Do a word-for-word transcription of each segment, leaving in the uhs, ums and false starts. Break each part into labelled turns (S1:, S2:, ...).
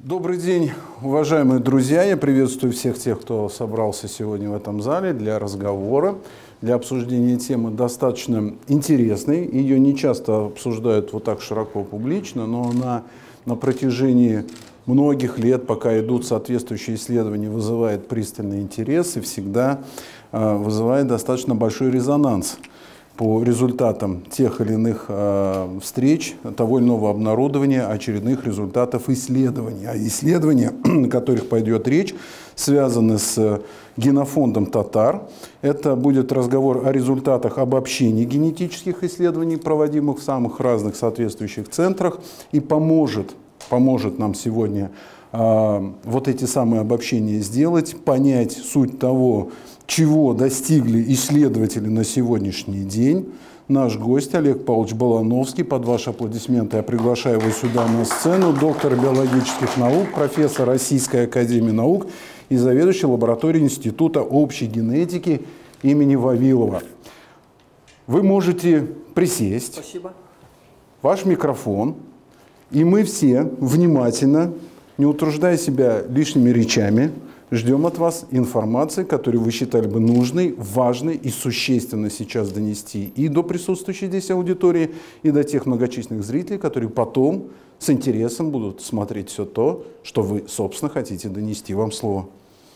S1: Добрый день, уважаемые друзья. Я приветствую всех тех, кто собрался сегодня в этом зале для разговора, для обсуждения темы достаточно интересной. Ее не часто обсуждают вот так широко публично, но она на протяжении многих лет, пока идут соответствующие исследования, вызывает пристальный интерес и всегда э, вызывает достаточно большой резонанс по результатам тех или иных э, встреч, того или иного обнародования, очередных результатов исследований. А исследования, о которых пойдет речь, связаны с генофондом татар. Это будет разговор о результатах обобщения генетических исследований, проводимых в самых разных соответствующих центрах, и поможет, поможет нам сегодня э, вот эти самые обобщения сделать, понять суть того, чего достигли исследователи на сегодняшний день. Наш гость Олег Павлович Балановский. Под ваши аплодисменты я приглашаю его сюда на сцену. Доктор биологических наук, профессор Российской академии наук и заведующий лабораторией Института общей генетики имени Вавилова. Вы можете присесть.
S2: Спасибо.
S1: Ваш микрофон. И мы все внимательно, не утруждая себя лишними речами, ждем от вас информации, которую вы считали бы нужной, важной и существенно сейчас донести и до присутствующей здесь аудитории, и до тех многочисленных зрителей, которые потом с интересом будут смотреть все то, что вы, собственно, хотите донести. Вам слово.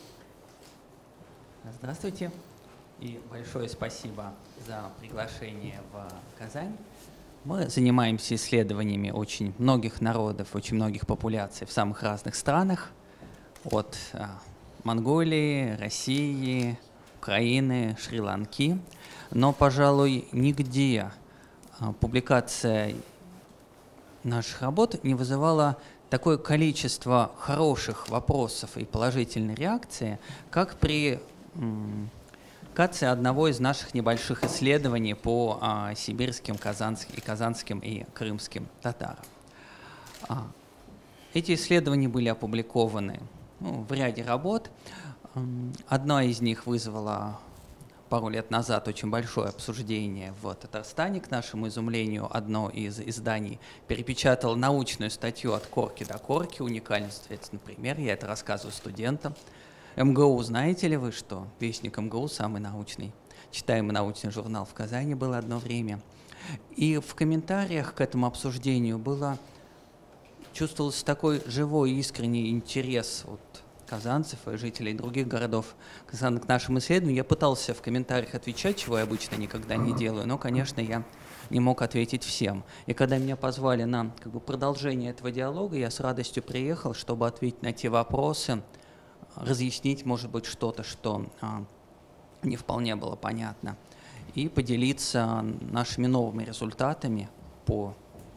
S2: Здравствуйте и большое спасибо за приглашение в Казань. Мы занимаемся исследованиями очень многих народов, очень многих популяций в самых разных странах, от Монголии, России, Украины, Шри-Ланки. Но, пожалуй, нигде публикация наших работ не вызывала такое количество хороших вопросов и положительной реакции, как при публикации одного из наших небольших исследований по а, сибирским, казанским, и казанским и крымским татарам. А, эти исследования были опубликованы Ну, в ряде работ. Одна из них вызвала пару лет назад очень большое обсуждение в Татарстане. К нашему изумлению, одно из изданий перепечатало научную статью от корки до корки, уникальный, соответственно, пример. Я это рассказываю студентам. МГУ, знаете ли вы, что Вестник МГУ самый научный, читаемый научный журнал в Казани был одно время. И в комментариях к этому обсуждению было... чувствовался такой живой, искренний интерес от казанцев и жителей других городов Казани к нашим исследованиям. Я пытался в комментариях отвечать, чего я обычно никогда не делаю, но, конечно, я не мог ответить всем. И когда меня позвали на как бы, продолжение этого диалога, я с радостью приехал, чтобы ответить на те вопросы, разъяснить, может быть, что-то, что а, не вполне было понятно, и поделиться нашими новыми результатами по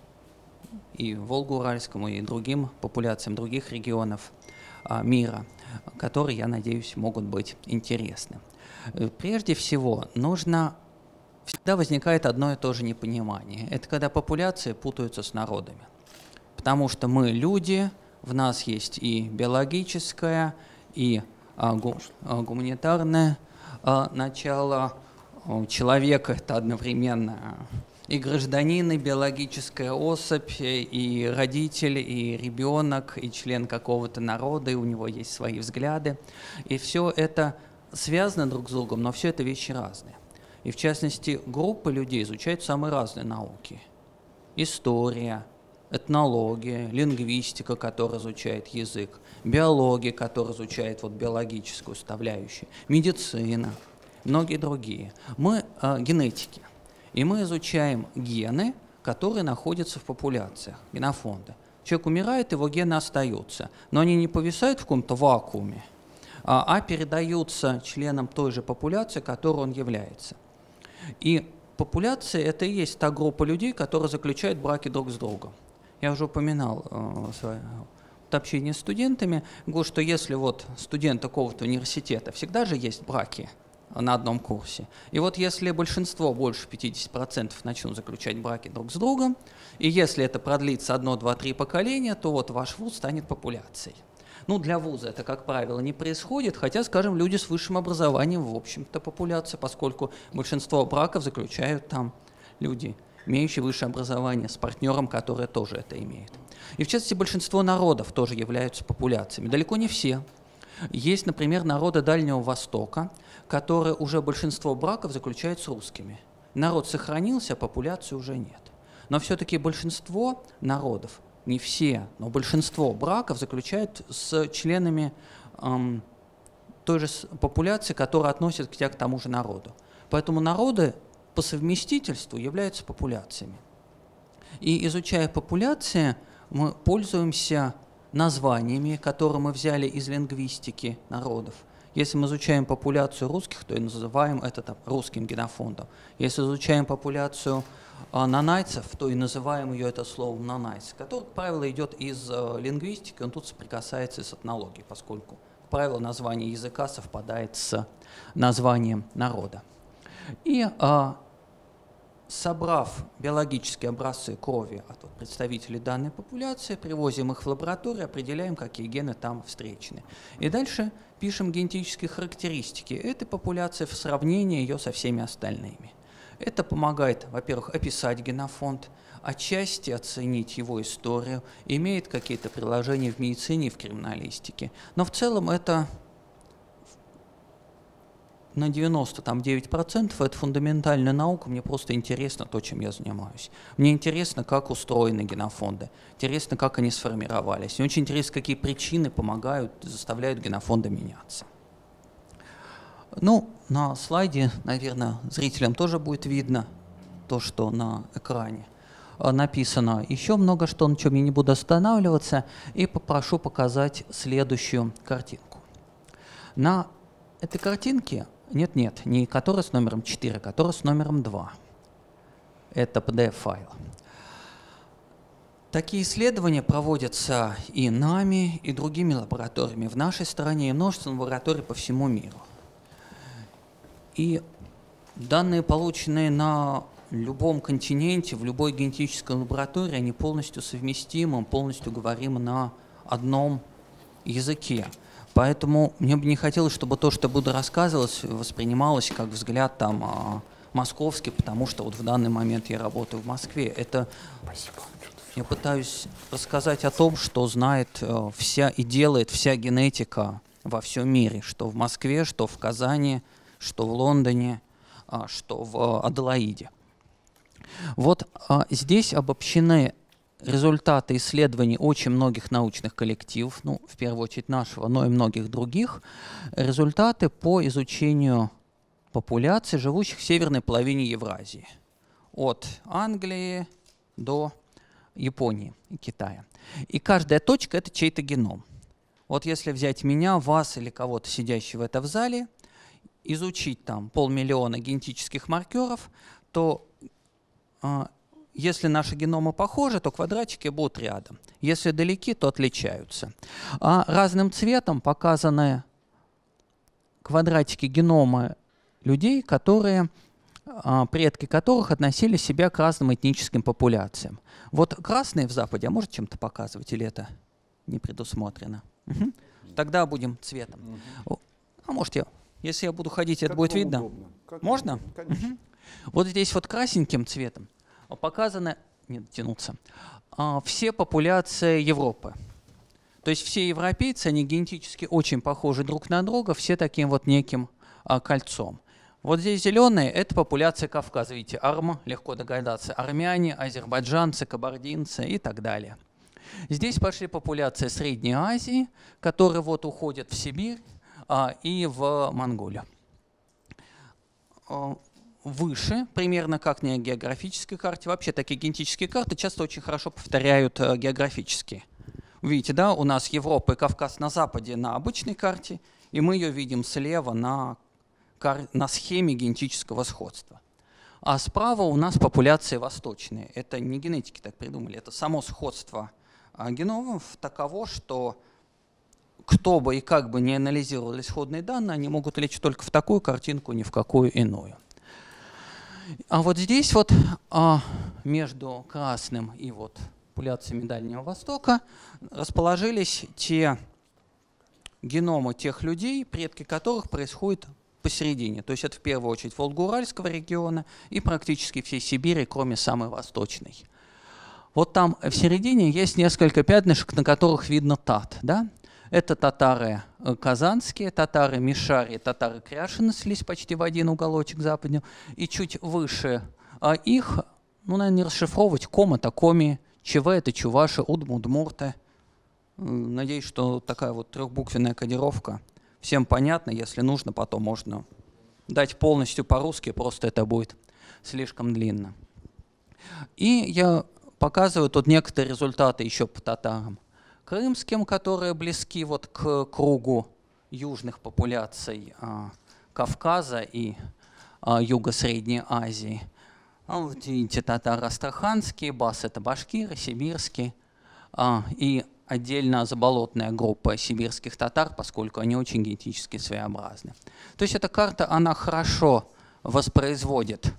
S2: и Волго-Уральскому, и другим популяциям других регионов а, мира, которые, я надеюсь, могут быть интересны. Прежде всего, нужно... Всегда возникает одно и то же непонимание. Это когда популяции путаются с народами. Потому что мы люди, в нас есть и биологическое, и а, гу, а, гуманитарное а, начало. Человек — это одновременно... и гражданин, и биологическая особь, и родитель, и ребенок, и член какого-то народа, и у него есть свои взгляды. И все это связано друг с другом, но все это вещи разные. И в частности, группы людей изучают самые разные науки. История, этнология, лингвистика, которая изучает язык, биология, которая изучает вот, биологическую составляющую, медицина, многие другие. Мы э, генетики. И мы изучаем гены, которые находятся в популяциях, генофонды. Человек умирает, его гены остаются, но они не повисают в каком-то вакууме, а, а передаются членам той же популяции, которой он является. И популяция – это и есть та группа людей, которые заключают браки друг с другом. Я уже упоминал э, в своем общении с студентами, говорю, что если вот студент какого-то университета, всегда же есть браки на одном курсе. И вот если большинство, больше пятидесяти процентов, начнут заключать браки друг с другом, и если это продлится одно, два, три поколения, то вот ваш вуз станет популяцией. Ну, для вуза это, как правило, не происходит, хотя, скажем, люди с высшим образованием, в общем-то, популяция, поскольку большинство браков заключают там люди имеющий высшее образование, с партнером, который тоже это имеет. И в частности, большинство народов тоже являются популяциями. Далеко не все. Есть, например, народы Дальнего Востока, которые уже большинство браков заключают с русскими. Народ сохранился, а популяции уже нет. Но все-таки большинство народов, не все, но большинство браков заключают с членами эм, той же популяции, которая относится к, к тому же народу. Поэтому народы по совместительству являются популяциями. И изучая популяции, мы пользуемся названиями, которые мы взяли из лингвистики народов. Если мы изучаем популяцию русских, то и называем это там, русским генофондом. Если изучаем популяцию э, нанайцев, то и называем ее это словом нанайц, который, как правило, идет из э, лингвистики, он тут соприкасается с этнологией, поскольку, как правило, название языка совпадает с названием народа. И э, собрав биологические образцы крови от вот, представителей данной популяции, привозим их в лабораторию, определяем, какие гены там встречены. И дальше пишем генетические характеристики этой популяции в сравнении ее со всеми остальными. Это помогает, во-первых, описать генофонд, отчасти оценить его историю, имеет какие-то приложения в медицине и в криминалистике. Но в целом это на девяносто девять процентов это фундаментальная наука, мне просто интересно то, чем я занимаюсь. Мне интересно, как устроены генофонды, интересно, как они сформировались. Мне очень интересно, какие причины помогают, заставляют генофонды меняться. Ну, на слайде, наверное, зрителям тоже будет видно то, что на экране написано. Еще много что, на чем я не буду останавливаться, и попрошу показать следующую картинку. На этой картинке Нет, нет, не которая с номером четыре, а которая с номером два. Это пи ди эф-файл. Такие исследования проводятся и нами, и другими лабораториями в нашей стране, и множеством лабораторий по всему миру. И данные, полученные на любом континенте, в любой генетической лаборатории, они полностью совместимы, полностью говорим на одном языке. Поэтому мне бы не хотелось, чтобы то, что я буду рассказывать, воспринималось как взгляд там московский, потому что вот в данный момент я работаю в Москве. Это Спасибо. Я пытаюсь рассказать о том, что знает э, вся и делает вся генетика во всем мире, что в Москве, что в Казани, что в Лондоне, э, что в э, Аделаиде. Вот э, здесь обобщены результаты исследований очень многих научных коллективов, ну, в первую очередь нашего, но и многих других, результаты по изучению популяций, живущих в северной половине Евразии, от Англии до Японии и Китая. И каждая точка – это чей-то геном. Вот если взять меня, вас или кого-то, сидящего это в зале, изучить там полмиллиона генетических маркеров, то э, если наши геномы похожи, то квадратики будут рядом. Если далеки, то отличаются. А разным цветом показаны квадратики генома людей, которые, предки которых относили себя к разным этническим популяциям. Вот красные в Западе, а может чем-то показывать, или это не предусмотрено? Угу. Тогда будем цветом. Угу. А может я, если я буду ходить, как это будет видно?
S1: Удобно. Как
S2: Можно?
S1: Конечно.
S2: Угу. Вот здесь вот красненьким цветом показаны, не дотянуться, все популяции Европы. То есть все европейцы, они генетически очень похожи друг на друга, все таким вот неким кольцом. Вот здесь зеленые – это популяция Кавказа. Видите, арм, легко догадаться, армяне, азербайджанцы, кабардинцы и так далее. Здесь пошли популяции Средней Азии, которые вот уходят в Сибирь а, и в Монголию. Выше, примерно как на географической карте. Вообще такие генетические карты часто очень хорошо повторяют а, географические. Видите, да, у нас Европа и Кавказ на западе на обычной карте, и мы ее видим слева на на схеме генетического сходства. А справа у нас популяции восточные. Это не генетики так придумали, это само сходство геномов таково, что кто бы и как бы не анализировал исходные данные, они могут лечь только в такую картинку, ни в какую иную. А вот здесь вот а, между красным и вот популяциями Дальнего Востока расположились те геномы тех людей, предки которых происходят посередине. То есть это в первую очередь Волго-Уральского региона и практически всей Сибири, кроме самой восточной. Вот там в середине есть несколько пятнышек, на которых видно тат. Да? Это татары казанские, татары Мишари, татары Кряшины слились почти в один уголочек западнее. И чуть выше а их, ну, наверное, не расшифровывать, Ком это Коми, ЧВ это Чуваши, Удм Удмурты. Надеюсь, что такая вот трехбуквенная кодировка всем понятна. Если нужно, потом можно дать полностью по-русски, просто это будет слишком длинно. И я показываю тут некоторые результаты еще по татарам крымским, которые близки вот к кругу южных популяций а, Кавказа и а, Юго-Средней Азии. А вот видите, татары астраханские, бас это башкиры, сибирские, а, и отдельно заболотная группа сибирских татар, поскольку они очень генетически своеобразны. То есть эта карта, она хорошо воспроизводит,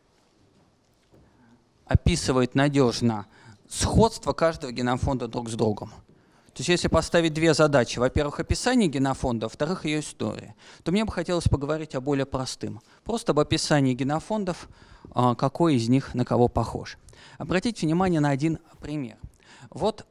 S2: описывает надежно сходство каждого генофонда друг с другом. То есть если поставить две задачи, во-первых, описание генофонда, во-вторых, ее история, то мне бы хотелось поговорить о более простым. Просто об описании генофондов, какой из них на кого похож. Обратите внимание на один пример. Вот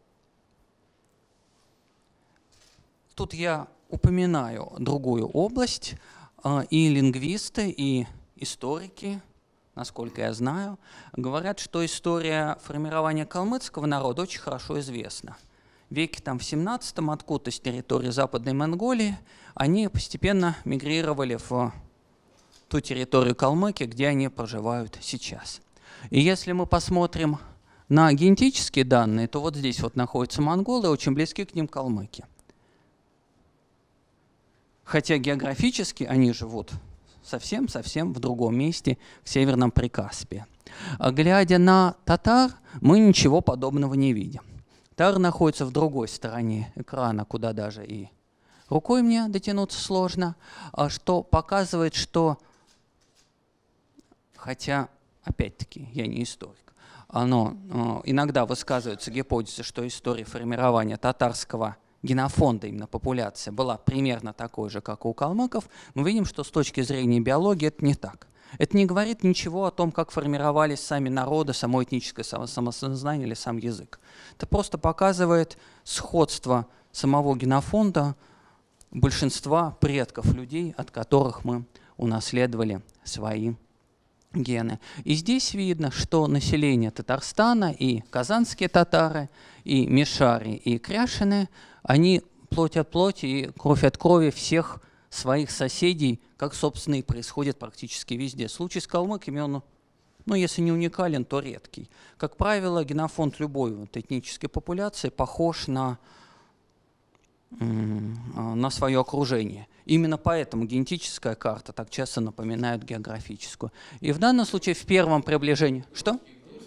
S2: тут я упоминаю другую область, и лингвисты, и историки, насколько я знаю, говорят, что история формирования калмыцкого народа очень хорошо известна. В веке там, в семнадцатом откуда-то с территории Западной Монголии они постепенно мигрировали в ту территорию Калмыкии, где они проживают сейчас. И если мы посмотрим на генетические данные, то вот здесь вот находятся монголы, очень близки к ним калмыки. Хотя географически они живут совсем-совсем в другом месте, в Северном Прикаспии. А глядя на татар, мы ничего подобного не видим. Татары находятся в другой стороне экрана, куда даже и рукой мне дотянуться сложно, что показывает, что, хотя, опять-таки, я не историк, но иногда высказываются гипотезы, что история формирования татарского генофонда, именно популяция, была примерно такой же, как у калмыков, мы видим, что с точки зрения биологии это не так. Это не говорит ничего о том, как формировались сами народы, само этническое самосознание или сам язык. Это просто показывает сходство самого генофонда большинства предков людей, от которых мы унаследовали свои гены. И здесь видно, что население Татарстана, и казанские татары, и мишари, и кряшины, они плоть от плоти и кровь от крови всех своих соседей, как, собственно, и происходит практически везде. Случай с калмыками, он, ну, если не уникален, то редкий. Как правило, генофонд любой вот, этнической популяции похож на, на свое окружение. Именно поэтому генетическая карта так часто напоминает географическую. И в данном случае в первом приближении... Что?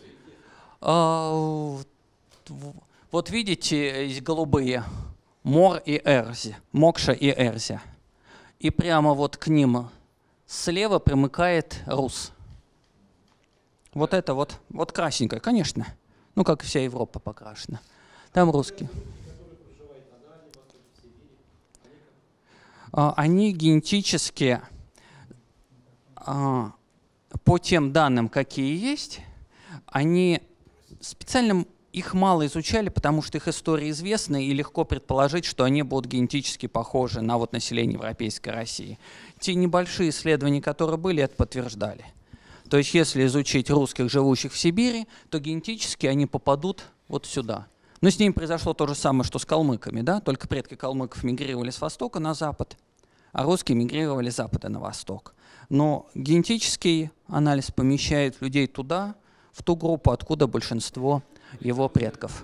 S2: А, вот видите, есть голубые. Мор и Эрзи. Мокша и Эрзи. И прямо вот к ним слева примыкает Рус. Вот это вот, вот красненькое, конечно. Ну, как вся Европа покрашена. Там русские. Они генетически, по тем данным, какие есть, они специально их мало изучали, потому что их история известна, и легко предположить, что они будут генетически похожи на вот население Европейской России. Те небольшие исследования, которые были, это подтверждали. То есть если изучить русских, живущих в Сибири, то генетически они попадут вот сюда. Но с ними произошло то же самое, что с калмыками, да? Только предки калмыков мигрировали с востока на запад, а русские мигрировали с запада на восток. Но генетический анализ помещает людей туда, в ту группу, откуда большинство его предков.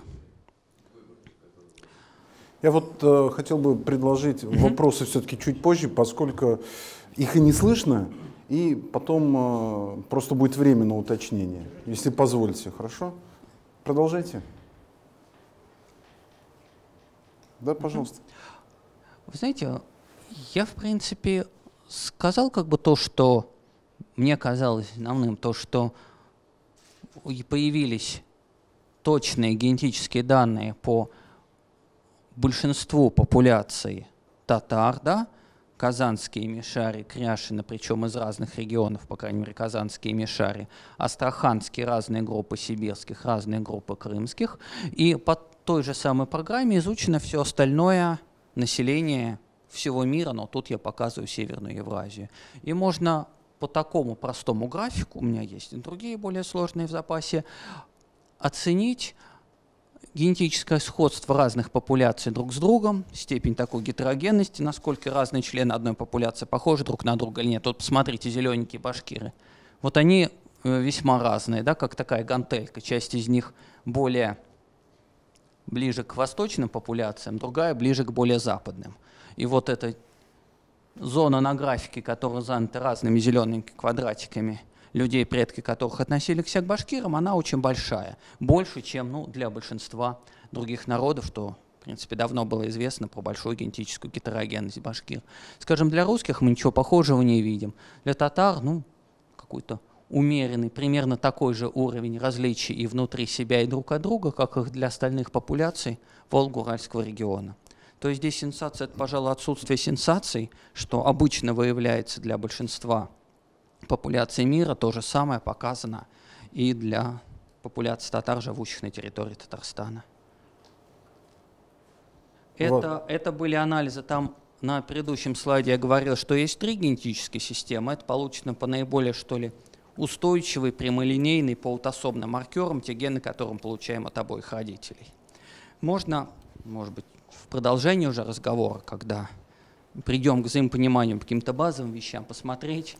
S1: Я вот э, хотел бы предложить mm-hmm. вопросы все-таки чуть позже, поскольку их и не слышно, и потом э, просто будет время на уточнение, если позволите, хорошо? Продолжайте. Да, пожалуйста.
S2: Вы знаете, я, в принципе, сказал как бы то, что мне казалось основным, то, что появились точные генетические данные по большинству популяции татар, да, казанские мишари, кряшины, причем из разных регионов, по крайней мере, казанские мишари, астраханские разные группы сибирских, разные группы крымских. И по той же самой программе изучено все остальное население всего мира, но тут я показываю Северную Евразию. И можно по такому простому графику, у меня есть и другие более сложные в запасе, оценить генетическое сходство разных популяций друг с другом, степень такой гетерогенности, насколько разные члены одной популяции похожи друг на друга или нет. Вот посмотрите, зелененькие башкиры. Вот они весьма разные, да, как такая гантелька. Часть из них более ближе к восточным популяциям, другая ближе к более западным. И вот эта зона на графике, которая занята разными зелененькими квадратиками, людей, предки которых относились к башкирам, она очень большая. Больше, чем ну, для большинства других народов, что, в принципе, давно было известно про большую генетическую гетерогенность башкир. Скажем, для русских мы ничего похожего не видим. Для татар, ну, какой-то умеренный, примерно такой же уровень различий и внутри себя, и друг от друга, как и для остальных популяций Волго-Уральского региона. То есть здесь сенсация – это, пожалуй, отсутствие сенсаций, что обычно выявляется для большинства популяций мира. То же самое показано и для популяций татар, живущих на территории Татарстана.
S1: Вот.
S2: Это, это были анализы. Там на предыдущем слайде я говорил, что есть три генетические системы. Это получено по наиболее, что ли, устойчивый, прямолинейный по аутосомным маркерам, те гены, которые мы получаем от обоих родителей. Можно, может быть, в продолжении уже разговора, когда придем к взаимопониманию по каким-то базовым вещам, посмотреть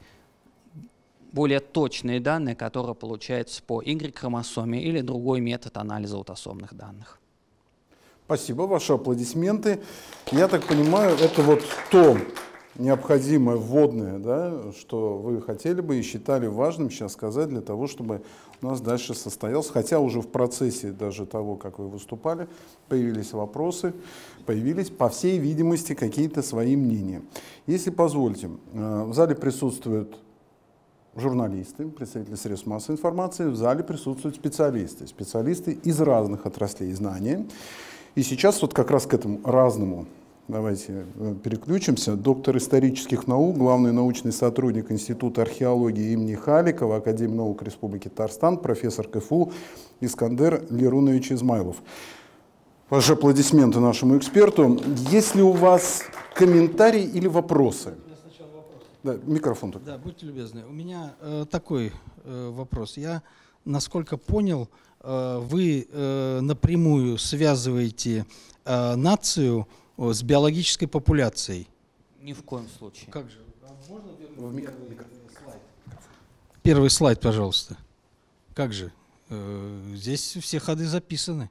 S2: более точные данные, которые получаются по Y-хромосоме или другой метод анализа аутосомных данных.
S1: Спасибо, ваши аплодисменты. Я так понимаю, это вот то необходимое вводное, да, что вы хотели бы и считали важным сейчас сказать для того, чтобы у нас дальше состоялся, хотя уже в процессе даже того, как вы выступали, появились вопросы, появились, по всей видимости, какие-то свои мнения. Если позволите, в зале присутствуют журналисты, представители средств массовой информации, в зале присутствуют специалисты, специалисты из разных отраслей знания. И сейчас вот как раз к этому разному давайте переключимся. Доктор исторических наук, главный научный сотрудник Института археологии имени Халикова, Академии наук Республики Татарстан, профессор КФУ Искандер Лерунович Измайлов. Ваши аплодисменты нашему эксперту. Есть ли у вас комментарии или вопросы? Да, микрофон только.
S3: Да, будьте любезны. У меня э, такой э, вопрос. Я, насколько понял, э, вы э, напрямую связываете э, нацию э, с биологической популяцией.
S2: Ни в коем случае.
S3: Как же? А можно
S1: В микро,
S3: первый
S1: микро.
S3: слайд? Первый слайд, пожалуйста. Как же? Э, здесь все ходы записаны.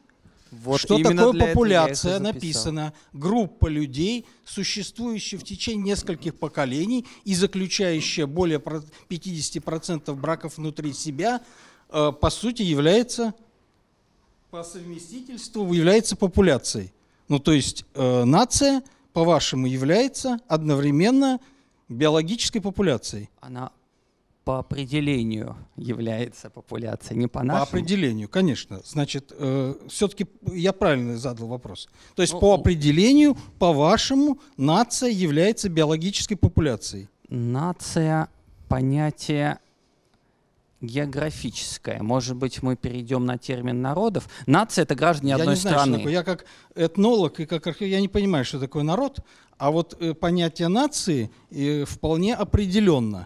S2: Вот
S3: что
S2: именно
S3: такое
S2: для
S3: популяция?
S2: этого я это записал.
S3: Написано. Группа людей, существующая в течение нескольких поколений и заключающая более пятидесяти процентов браков внутри себя, э, по сути является, по совместительству является популяцией. Ну то есть э, нация, по-вашему, является одновременно биологической популяцией.
S2: Она по определению является популяцией, не по нашему.
S3: По определению, конечно. Значит, э, все-таки я правильно задал вопрос. То есть
S2: Ну,
S3: по определению, по-вашему, нация является биологической популяцией.
S2: Нация – понятие географическое. Может быть, мы перейдем на термин народов. Нация – это граждане
S3: Я
S2: одной
S3: не знаю,
S2: страны.
S3: что такое. Я как этнолог и как археолог, я не понимаю, что такое народ, а вот э, понятие нации э, вполне определенно.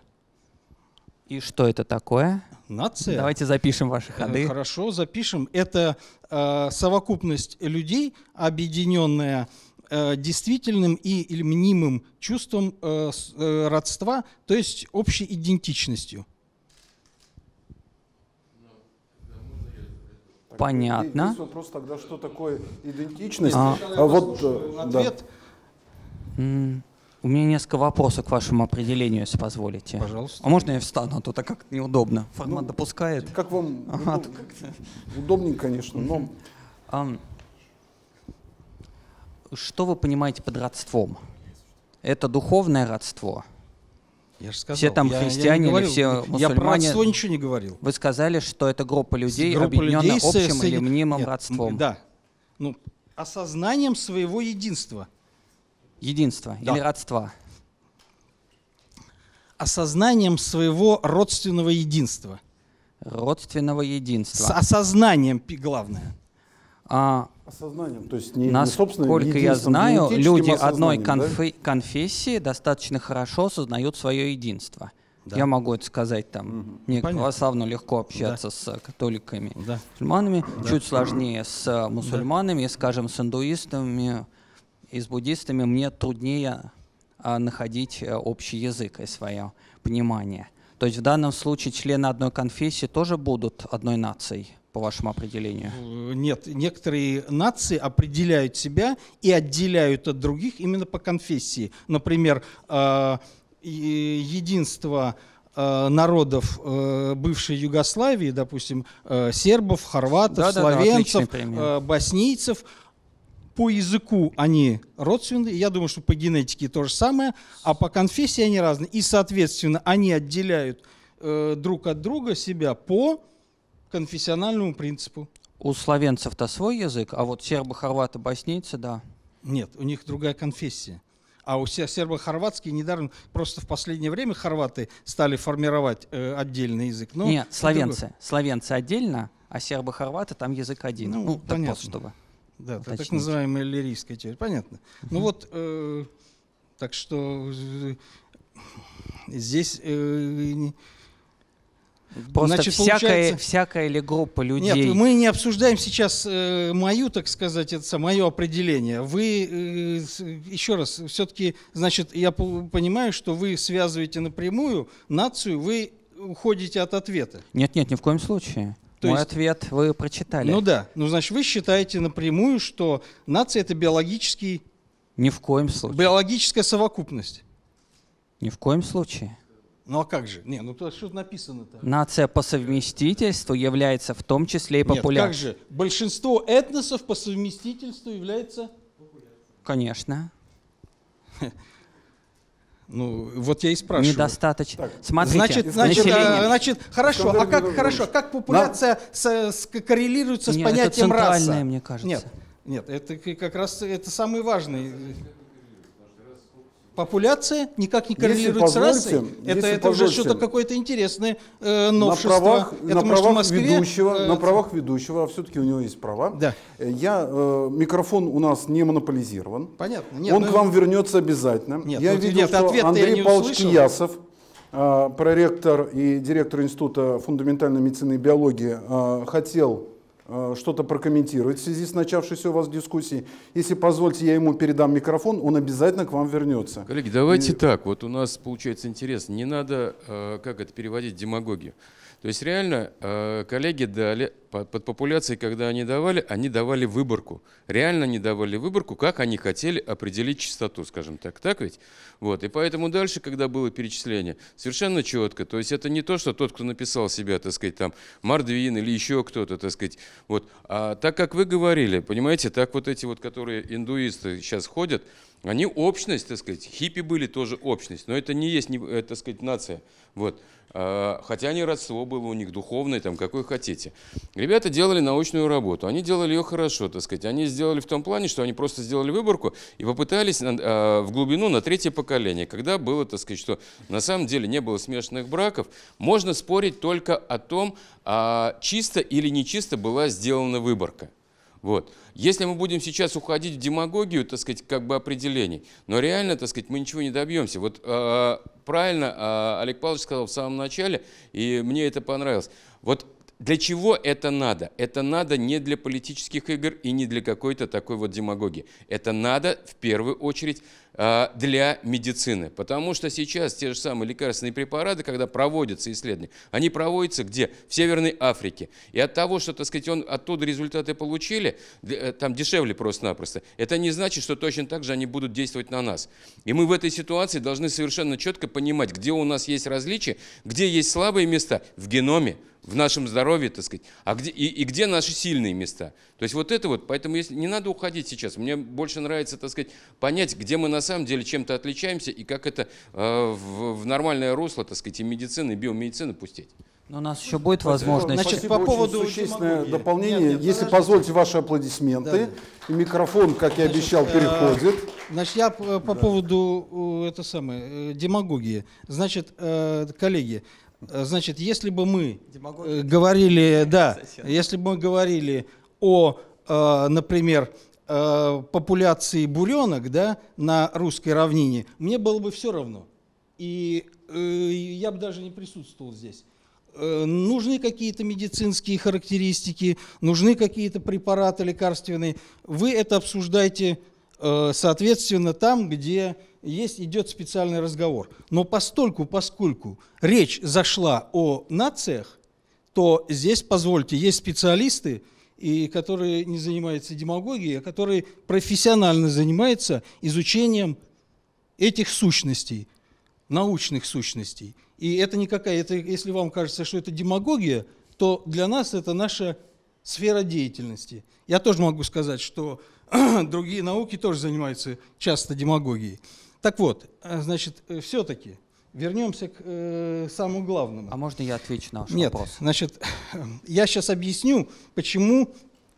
S2: И что это такое?
S3: Нация.
S2: Давайте запишем ваши
S3: Э,
S2: ходы.
S3: Хорошо, запишем. Это э, совокупность людей, объединенная э, действительным и или мнимым чувством э, с- э, родства, то есть общей идентичностью.
S2: Понятно.
S1: Здесь вопрос тогда, что такое идентичность?
S2: А.
S1: А вот, э, да.
S3: Ответ,
S2: М, У меня несколько вопросов к вашему определению, если позволите.
S3: пожалуйста.
S2: А можно я встану, а то так как неудобно. Формат
S1: Ну,
S2: допускает.
S1: Как вам
S2: Ага,
S1: удоб- удобнее, конечно, но
S2: Ам, Что вы понимаете под родством? Это духовное родство.
S3: Я же сказал.
S2: Все там
S3: я- я не
S2: христиане или
S3: говорил.
S2: все
S3: Я про
S2: мусульмане?
S3: родство ничего не говорил.
S2: Вы сказали, что это группа людей,
S3: Группа
S2: объединенная
S3: людей с-
S2: общим
S3: с-
S2: или мнимым
S3: Нет,
S2: родством.
S3: м, Да. Ну, осознанием своего единства.
S2: Единство
S3: Да.
S2: или родства.
S3: осознанием своего родственного единства.
S2: Родственного единства.
S3: С осознанием, пи- главное.
S2: А,
S1: Осознанием, то есть не, не собственным
S2: насколько я
S1: единством,
S2: знаю,
S1: генетическим
S2: люди одной
S1: осознанием, да?
S2: конфи- конфессии достаточно хорошо осознают свое единство.
S3: Да.
S2: Я могу это сказать, там,
S1: Мгм.
S2: мне
S3: Понятно.
S2: православно легко общаться с католиками,
S3: Да.
S2: мусульманами, чуть сложнее с мусульманами, скажем, с индуистами и с буддистами мне труднее а, находить э, общий язык и свое понимание. То есть в данном случае члены одной конфессии тоже будут одной нацией, по вашему определению?
S3: Нет, некоторые нации определяют себя и отделяют от других именно по конфессии. Например, э, и- единство э, народов э, бывшей Югославии, допустим, э, сербов, хорватов,
S2: Да-да-да,
S3: словенцев,
S2: отличный пример.
S3: э, боснийцев. По языку они родственные, я думаю, что по генетике то же самое, а по конфессии они разные. И, соответственно, они отделяют э, друг от друга себя по конфессиональному принципу.
S2: У славянцев-то свой язык, а вот сербы, хорваты, боснийцы, да.
S3: Нет, у них другая конфессия. А у всех сербо-хорватские недаром, просто в последнее время хорваты стали формировать э, отдельный язык. Но
S2: Нет,
S3: это
S2: славянцы.
S3: другое.
S2: Славянцы отдельно, а сербы, хорваты, там язык один.
S3: Ну,
S2: Ну, так
S3: понятно.
S2: просто, чтобы.
S3: Да, это так
S2: уточнить.
S3: называемая лирийская теория. Понятно. Ну вот, э, так что э, здесь... э, не-
S2: Просто
S3: Значит,
S2: всякая,
S3: получается-
S2: всякая ли группа людей...
S3: Нет, мы не обсуждаем сейчас э, мою, так сказать, это мое определение. Вы, э, с- еще раз, все-таки, значит, я по- понимаю, что вы связываете напрямую нацию, вы уходите от ответа.
S2: Нет, нет, ни в коем случае.
S3: То
S2: Мой
S3: есть-
S2: ответ вы прочитали.
S3: Ну да, ну значит, вы считаете напрямую, что нация — это биологический,
S2: Ни в коем случае.
S3: биологическая совокупность.
S2: Ни в коем случае.
S3: Ну а как же? Не, ну то что написано-то?
S2: Нация по совместительству является в том числе и
S3: Нет, как
S2: популярной.
S3: же? Большинство этносов по совместительству является...
S2: Конечно.
S3: Ну, вот я и спрашиваю.
S2: Недостаточно.
S1: Так,
S2: Смотрите,
S3: Значит, значит,
S2: население-
S3: а, значит, хорошо,
S1: Искандер
S3: а как,
S1: Григорьевич,
S3: хорошо, как популяция с- с- коррелируется с
S2: Нет, это
S3: понятием
S2: центральное,
S3: раса?
S2: мне кажется.
S3: Нет, нет, это к- как раз это самый важный. Популяция никак не коррелирует с расой.
S1: позвольте,
S3: Это,
S1: если
S3: это уже
S1: позвольте.
S3: что-то какое-то интересное э,
S1: На
S3: новшество.
S1: правах,
S3: это,
S1: на
S3: может, в
S1: правах
S3: Москве,
S1: ведущего,
S3: э,
S1: на правах ведущего, а все-таки у него есть права.
S3: Да.
S1: Э, Я, э, микрофон у нас не монополизирован.
S3: Понятно. Нет,
S1: Он
S3: ну,
S1: к вам вернется обязательно.
S3: Нет,
S1: я
S3: ну,
S1: видел,
S3: нет,
S1: что
S3: ответ-то я
S1: Андрей
S3: не
S1: Павлович
S3: услышал.
S1: Киясов, э, проректор и директор Института фундаментальной медицины и биологии, э, хотел э, что-то прокомментировать в связи с начавшейся у вас дискуссией. Если позвольте, я ему передам микрофон, он обязательно к вам вернется.
S4: Коллеги, давайте
S1: И-
S4: так. Вот у нас получается интересно. Не надо, э, как это переводить, в демагогию. То есть реально э, коллеги дали, по- под популяцией, когда они давали, они давали выборку. Реально не давали выборку, как они хотели определить частоту, скажем так. Так ведь? Вот. И поэтому дальше, когда было перечисление, совершенно четко. То есть это не то, что тот, кто написал себя, так сказать, там, Мордвин или еще кто-то, так сказать. Вот. А так, как вы говорили, понимаете, так вот эти вот, которые индуисты сейчас ходят, они общность, так сказать, хиппи были тоже общность, но это не есть, не, э, так сказать, нация. Вот. А, хотя они родство было у них, духовное, там, какое хотите. Ребята делали научную работу, они делали ее хорошо, так сказать. Они сделали в том плане, что они просто сделали выборку и попытались на- а, в глубину на третье поколение, когда было, так сказать, что на самом деле не было смешанных браков. Можно спорить только о том, а, чисто или нечисто была сделана выборка. Вот. Если мы будем сейчас уходить в демагогию, так сказать, как бы определений, но реально, так сказать, мы ничего не добьемся. Вот э, правильно э, Олег Павлович сказал в самом начале, и мне это понравилось. Вот для чего это надо? Это надо не для политических игр и не для какой-то такой вот демагогии. Это надо в первую очередь э, для медицины. Потому что сейчас те же самые лекарственные препараты, когда проводятся исследования, они проводятся где? В Северной Африке. И от того, что, так сказать, он, оттуда результаты получили, э, там дешевле просто-напросто, это не значит, что точно так же они будут действовать на нас. И мы в этой ситуации должны совершенно четко понимать, где у нас есть различия, где есть слабые места в геноме, в нашем здоровье, так сказать, а где, и, и где наши сильные места. То есть вот это вот, поэтому если, не надо уходить сейчас. Мне больше нравится, так сказать, понять, где мы на самом деле чем-то отличаемся и как это э, в, в нормальное русло, так сказать, и медицины, и биомедицины пустить.
S2: Но у нас еще будет возможность.
S3: Значит,
S1: Спасибо,
S3: по
S1: очень
S3: поводу
S1: существенное
S3: демагогии.
S1: дополнение.
S3: Нет, нет,
S1: Если
S3: подождите.
S1: позвольте, ваши аплодисменты. И микрофон, как я
S3: Значит,
S1: обещал,
S3: э,
S1: переходит.
S3: Значит, я по, по поводу э, это самое, э, демагогии. Значит, э, коллеги, э, значит, если бы мы э, говорили, да, если бы мы говорили о, э, например, э, популяции буренок, да, на русской равнине, мне было бы все равно. И э, я бы даже не присутствовал здесь. Э, нужны какие-то медицинские характеристики, нужны какие-то препараты лекарственные. Вы это обсуждаете, э, соответственно, там, где есть, идет специальный разговор. Но постольку, поскольку речь зашла о нациях, то здесь, позвольте, есть специалисты, и которые не занимаются демагогией, а которые профессионально занимаются изучением этих сущностей, научных сущностей. И это никакая, это, если вам кажется, что это демагогия, то для нас это наша сфера деятельности. Я тоже могу сказать, что другие науки тоже занимаются часто демагогией. Так вот, значит, все-таки вернемся к э, самому главному.
S2: А можно я отвечу на ваш
S3: Нет,
S2: вопрос?
S3: значит, я сейчас объясню, почему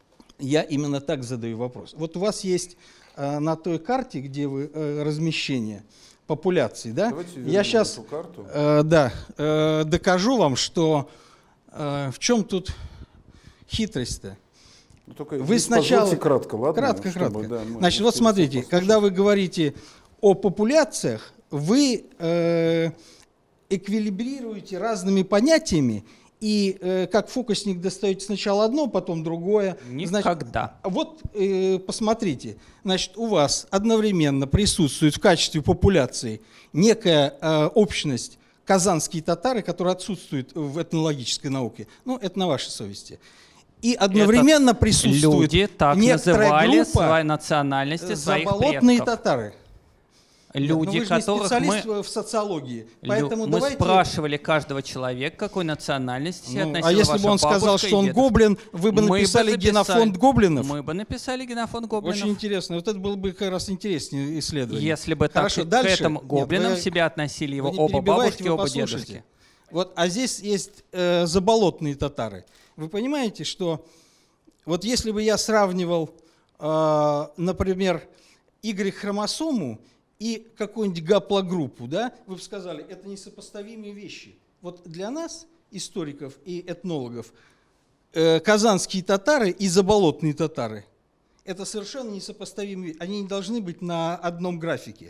S3: я именно так задаю вопрос. Вот у вас есть э, на той карте, где вы э, размещение популяций, да?
S1: Давайте
S3: Я сейчас
S1: эту карту.
S3: э, да, э, докажу вам, что э, в чем тут хитрость-то.
S1: Ну, только
S3: Вы
S1: если
S3: сначала...
S1: позвольте кратко, ладно?
S3: Кратко,
S1: Чтобы,
S3: кратко.
S1: да, мы
S3: Значит, вот
S1: успели
S3: смотрите,
S1: послушать.
S3: когда вы говорите о популяциях, вы э, эквилибрируете разными понятиями, и э, как фокусник достаете сначала одно, потом другое.
S2: Никогда.
S3: Значит, вот э, посмотрите, значит, у вас одновременно присутствует в качестве популяции некая э, общность казанские татары, которая отсутствует в этнологической науке. Ну, это на вашей совести. И одновременно
S2: Это
S3: присутствует
S2: люди так
S3: некоторая
S2: называли
S3: группа
S2: свои национальности, своих
S3: заболотные
S2: предков.
S3: татары.
S2: Люди,
S3: Нет, ну вы же
S2: которых
S3: не специалист
S2: мы,
S3: в социологии,
S2: лю-
S3: поэтому
S2: мы
S3: давайте...
S2: спрашивали каждого человека, какой национальности
S3: Ну,
S2: относила
S3: а если
S2: ваша
S3: бы он сказал,
S2: бабушка и
S3: что он
S2: дедушка?
S3: гоблин, вы бы
S2: Мы
S3: написали
S2: записали-
S3: генофонд гоблинов?
S2: Мы бы написали генофонд гоблинов.
S3: Очень интересно. Вот это было бы как раз интереснее исследование.
S2: Если бы
S3: Хорошо,
S2: так
S3: дальше.
S2: к этому
S3: Нет,
S2: гоблинам
S3: вы-
S2: себя относили его
S3: вы не
S2: оба
S3: перебивайте,
S2: бабушки,
S3: вы
S2: оба
S3: послушайте.
S2: дедушки.
S3: Вот, а здесь есть э, заболотные татары. Вы понимаете, что вот если бы я сравнивал, э, например, Y-хромосому и какую-нибудь гаплогруппу, да, вы бы сказали, это несопоставимые вещи. Вот для нас, историков и этнологов, э, казанские татары и заболотные татары – это совершенно несопоставимые. Они не должны быть на одном графике.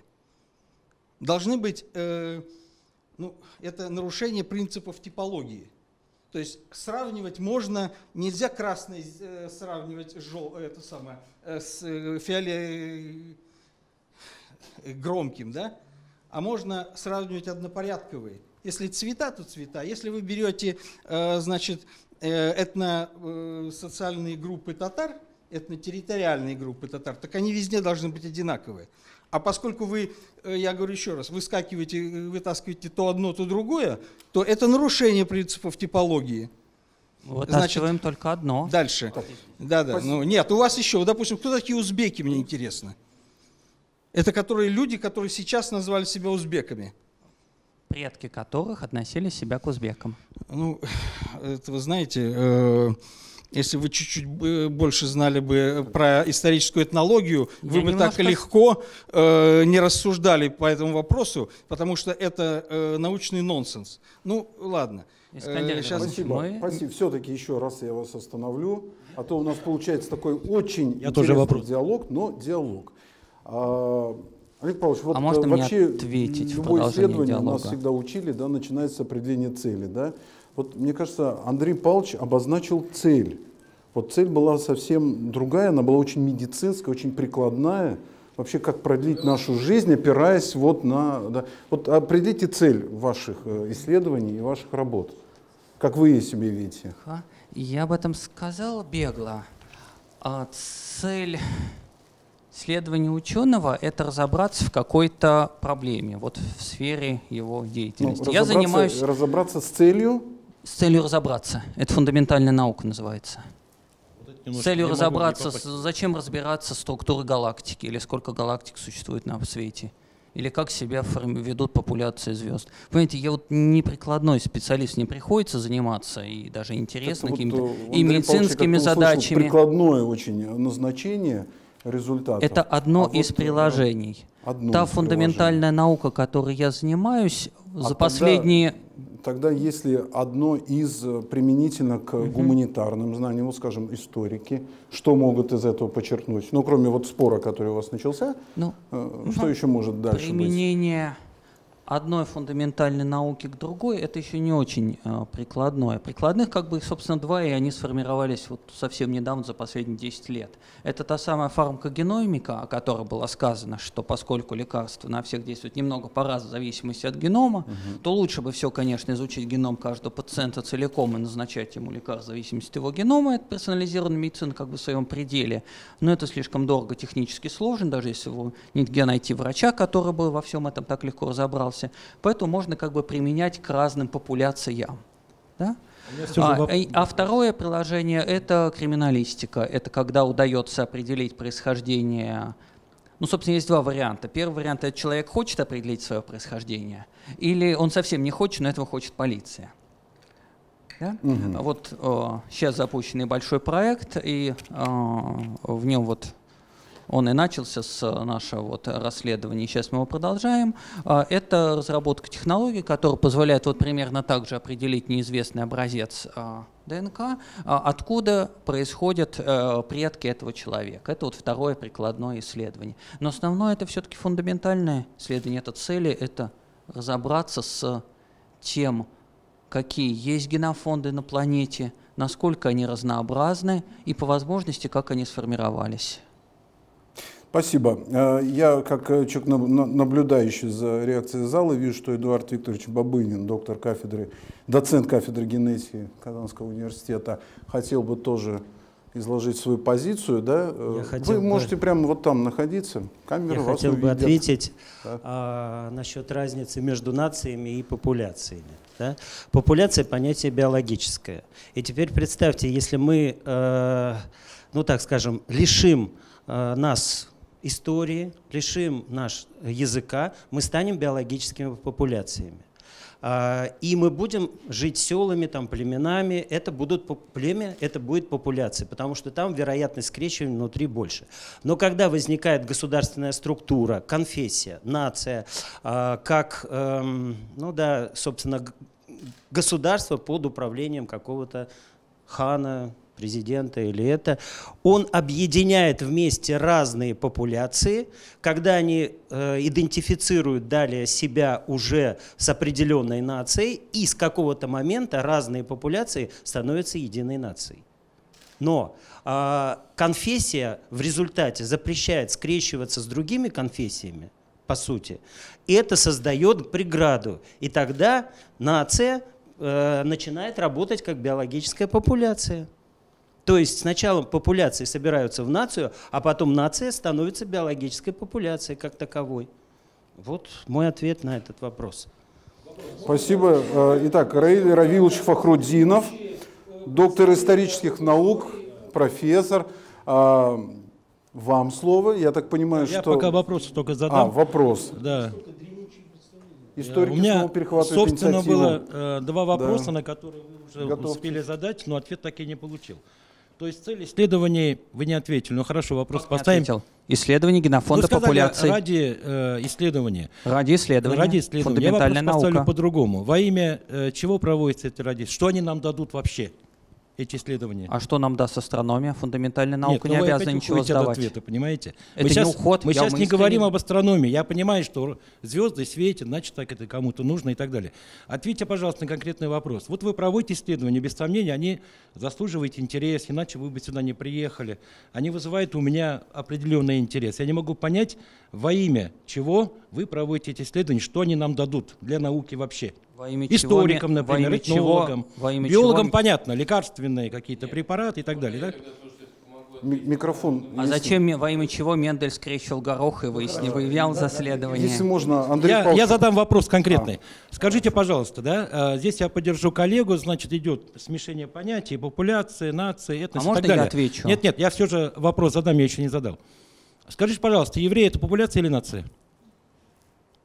S3: Должны быть, э, ну, это нарушение принципов типологии. То есть сравнивать можно, нельзя красный э, сравнивать с, жел, это самое, э, с э, фиоле, э, громким, да? А можно сравнивать однопорядковые. Если цвета, то цвета. Если вы берете, э, значит, э, этносоциальные группы татар, этнотерриториальные группы татар, так они везде должны быть одинаковые. А поскольку вы, я говорю еще раз, выскакиваете, вытаскиваете то одно, то другое, то это нарушение принципов типологии.
S2: Вытаскиваем только одно.
S3: Дальше. Да, да. Ну, нет, у вас еще, допустим, кто такие узбеки, мне интересно. Это которые люди, которые сейчас назвали себя узбеками.
S2: Предки которых относили себя к узбекам.
S3: Ну, это вы знаете, э, если вы чуть-чуть больше знали бы про историческую этнологию,
S2: Я
S3: вы бы
S2: немножко...
S3: так легко э, не рассуждали по этому вопросу, потому что это э, научный нонсенс. Ну, ладно.
S2: Искандер,
S3: Э, сейчас...
S1: Спасибо.
S2: Мы-
S1: Спасибо. Все-таки еще раз я вас остановлю, а то у нас получается такой очень
S5: Я тоже
S1: интересный
S5: вопрос.
S1: диалог, но диалог. А, Олег Павлович, вот
S2: А можно
S1: э,
S2: мне
S1: вообще
S2: ответить в
S1: любое
S2: продолжение
S1: исследование
S2: диалога?
S1: нас всегда учили, да, начинается с определения цели, да. Вот мне кажется, Андрей Павлович обозначил цель. Вот цель была совсем другая, она была очень медицинская, очень прикладная. Вообще, как продлить нашу жизнь, опираясь вот на... Да. Вот определите цель ваших э, исследований и ваших работ. Как вы ее себе видите?
S2: Ага. Я об этом сказал бегло. А цель исследования ученого – это разобраться в какой-то проблеме, вот в сфере его
S1: Ну,
S2: деятельности. Я
S1: разобраться,
S2: занимаюсь
S1: разобраться с целью.
S2: с целью разобраться. Это фундаментальная наука называется.
S5: Вот это
S2: С
S5: немножко
S2: целью
S5: не могу
S2: разобраться,
S5: не
S2: с-
S5: попасть.
S2: зачем разбираться в структуре галактики или сколько галактик существует на свете, или как себя форми- ведут популяции звезд. Понимаете, я вот не прикладной специалист, не приходится заниматься, и даже интересно
S1: Вот,
S2: какими-то
S1: Андрей
S2: и медицинскими
S1: Павлович, я как-то услышал
S2: задачами.
S1: прикладное очень назначение результатов.
S2: Это одно
S1: А
S2: из
S1: вот,
S2: приложений.
S1: одно
S2: Та
S1: из
S2: фундаментальная наука, которой я занимаюсь,
S1: А
S2: за
S1: тогда-
S2: последние...
S1: Тогда, если одно из э, применительно к гуманитарным знаниям, вот, скажем, историки, что могут из этого подчеркнуть? Ну, кроме вот спора, который у вас начался,
S2: Ну,
S1: э, что еще может дальше быть?
S2: применение одной фундаментальной науки к другой — это еще не очень э, прикладное. Прикладных, как бы, собственно, два, и они сформировались вот совсем недавно, за последние десять лет. Это та самая фармакогеномика, о которой было сказано, что поскольку лекарства на всех действуют немного по-разному в зависимости от генома, угу. то лучше бы все, конечно, изучить геном каждого пациента целиком и назначать ему лекарства в зависимости от его генома. Это персонализированная медицина как бы в своем пределе. Но это слишком дорого, технически сложно, даже если вы нигде найти врача, который бы во всем этом так легко разобрался. Поэтому можно как бы применять к разным популяциям. Да? А, а второе приложение — это криминалистика. Это когда удается определить происхождение. Ну, собственно, есть два варианта. Первый вариант — это человек хочет определить свое происхождение, или он совсем не хочет, но этого хочет полиция. Да? Угу. Вот о, сейчас запущен небольшой проект, и о, в нем вот он и начался с нашего вот расследования, сейчас мы его продолжаем. Это разработка технологии, которая позволяет вот примерно так же определить неизвестный образец ДНК, откуда происходят предки этого человека. Это вот второе прикладное исследование. Но основное — это все-таки фундаментальное исследование. Это цели — это разобраться с тем, какие есть генофонды на планете, насколько они разнообразны и по возможности, как они сформировались.
S1: Спасибо. Я, как человек, наблюдающий за реакцией зала, вижу, что Эдуард Викторович Бабынин, доктор кафедры, доцент кафедры генетики Казанского университета, хотел бы тоже изложить свою позицию. Да? Вы
S5: хотел,
S1: можете
S5: да.
S1: прямо вот там находиться. Камера
S5: Я
S1: вас
S5: хотел
S1: увидит.
S5: бы ответить
S1: да.
S5: а, насчет разницы между нациями и популяциями. Да? Популяция — понятие биологическое. И теперь представьте, если мы, э, ну так скажем, лишим э, нас истории, лишим наш языка, мы станем биологическими популяциями. И мы будем жить селами, там, племенами, это будут племя, это будет популяция, потому что там вероятность скрещивания внутри больше. Но когда возникает государственная структура, конфессия, нация, как, ну да, собственно, государство под управлением какого-то хана, президента или это, он объединяет вместе разные популяции, когда они э, идентифицируют далее себя уже с определенной нацией, и с какого-то момента разные популяции становятся единой нацией. Но э, конфессия в результате запрещает скрещиваться с другими конфессиями, по сути, и это создает преграду. И тогда нация э, начинает работать как биологическая популяция. То есть сначала популяции собираются в нацию, а потом нация становится биологической популяцией как таковой. Вот мой ответ на этот вопрос.
S1: Спасибо. Итак, Раиль Равилович Фахруддинов, доктор исторических наук, профессор. Вам слово. Я так понимаю,
S6: Я
S1: что...
S6: Я пока вопрос только задам.
S1: А, вопрос.
S6: Да.
S1: Историки
S6: У меня,
S1: снова перехватывают
S6: собственно,
S1: инициативу.
S6: было э, два вопроса,
S1: да.
S6: на которые вы уже
S1: Готовьтесь.
S6: успели задать, но ответ так и не получил. То есть цель исследований вы не ответили. Ну хорошо, вопрос
S2: Не
S6: поставим.
S2: ответил. Исследование генофонда
S6: Вы сказали,
S2: популяции.
S6: Ради э, исследования.
S2: Ради исследования.
S6: Ради исследования. Я
S2: Фундаментальная
S6: вопрос поставлю
S2: наука.
S6: по-другому. Во имя э, чего проводятся эти ради? Что они нам дадут вообще, эти исследования?
S2: А что нам даст астрономия? Фундаментальная наука
S6: Нет, ну
S2: не
S6: вы
S2: обязана
S6: опять
S2: ничего
S6: уходите от
S2: сдавать.
S6: ответа, понимаете?
S2: Это
S6: мы
S2: не
S6: сейчас,
S2: уход,
S6: мы
S2: я
S6: сейчас
S2: вам
S6: не
S2: искренне-
S6: говорим об астрономии. Я понимаю, что звезды светят, значит, так это кому-то нужно и так далее. Ответьте, пожалуйста, на конкретный вопрос. Вот вы проводите исследования, без сомнения, они заслуживают интерес, иначе вы бы сюда не приехали. Они вызывают у меня определенный интерес. Я не могу понять, во имя чего вы проводите эти исследования, что они нам дадут для науки вообще.
S2: Во имя
S6: Историкам,
S2: чего,
S6: например,
S2: во имя
S6: этнологам,
S2: чего, во имя
S6: биологам,
S2: чего-
S6: понятно, лекарственные какие-то препараты и так далее. Да?
S1: Ми- Микрофон.
S2: А
S1: если-
S2: зачем, ме- во имя чего Мендель скрещивал горох и выяснил, выявлял заследование?
S1: Если можно, Андрей
S6: Я,
S1: Павлович.
S6: я задам вопрос конкретный. Скажите, пожалуйста, да, а, здесь я поддержу коллегу, значит, идет смешение понятий, популяция, нация, этнос
S2: А
S6: и так
S2: можно я
S6: далее.
S2: отвечу?
S6: Нет, нет, я все же вопрос задам, я еще не задал. Скажите, пожалуйста, евреи — это популяция или нация?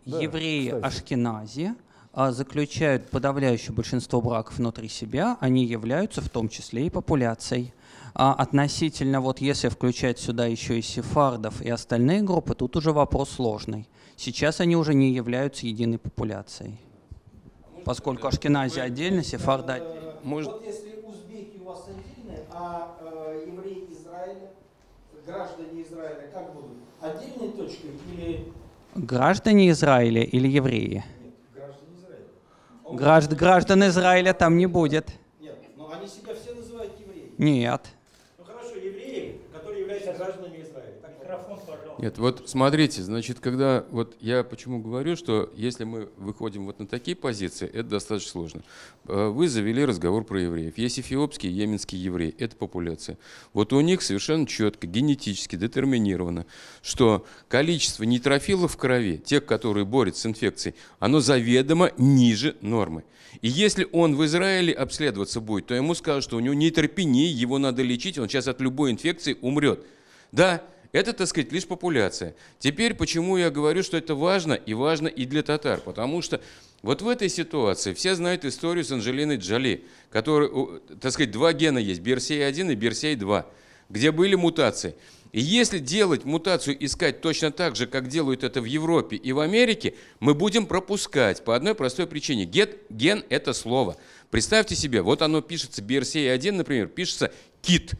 S1: Да,
S2: евреи
S1: кстати.
S2: ашкенази а, заключают подавляющее большинство браков внутри себя, они являются в том числе и популяцией. А относительно, вот если включать сюда еще и сефардов и остальные группы, тут уже вопрос сложный. Сейчас они уже не являются единой популяцией, поскольку ашкенази отдельно, сефарды отдельно.
S4: Может-
S3: Вот если узбеки у вас отдельные, а э, евреи Израиля, граждане Израиля, как будут? Отдельной точкой или...
S2: Граждане Израиля или евреи?
S3: Нет, граждане Израиля.
S2: Гражд- граждан Израиля там не будет.
S3: Нет, но они себя все называют евреями.
S2: Нет.
S3: Ну хорошо, евреи, которые являются гражданами Израиля. Микрофон, пожалуйста.
S4: Нет, вот смотрите, значит, когда вот я почему говорю, что если мы выходим вот на такие позиции, это достаточно сложно. Э, Вы завели разговор про евреев. Есть эфиопские, йеменские евреи, это популяция. Вот у них совершенно четко, генетически детерминировано, что количество нейтрофилов в крови, тех, которые борются с инфекцией, оно заведомо ниже нормы. И если он в Израиле обследоваться будет, то ему скажут, что у него нейтропения, его надо лечить, он сейчас от любой инфекции умрет. Да, это, так сказать, лишь популяция. Теперь, почему я говорю, что это важно, и важно и для татар, потому что вот в этой ситуации все знают историю с Анджелиной Джоли, которой, так сказать, два гена есть, би ар си эй один и би ар си эй два, где были мутации. И если делать мутацию, искать точно так же, как делают это в Европе и в Америке, мы будем пропускать по одной простой причине. Ген, ген – это слово. Представьте себе, вот оно пишется, би ар си эй один, например, пишется кит.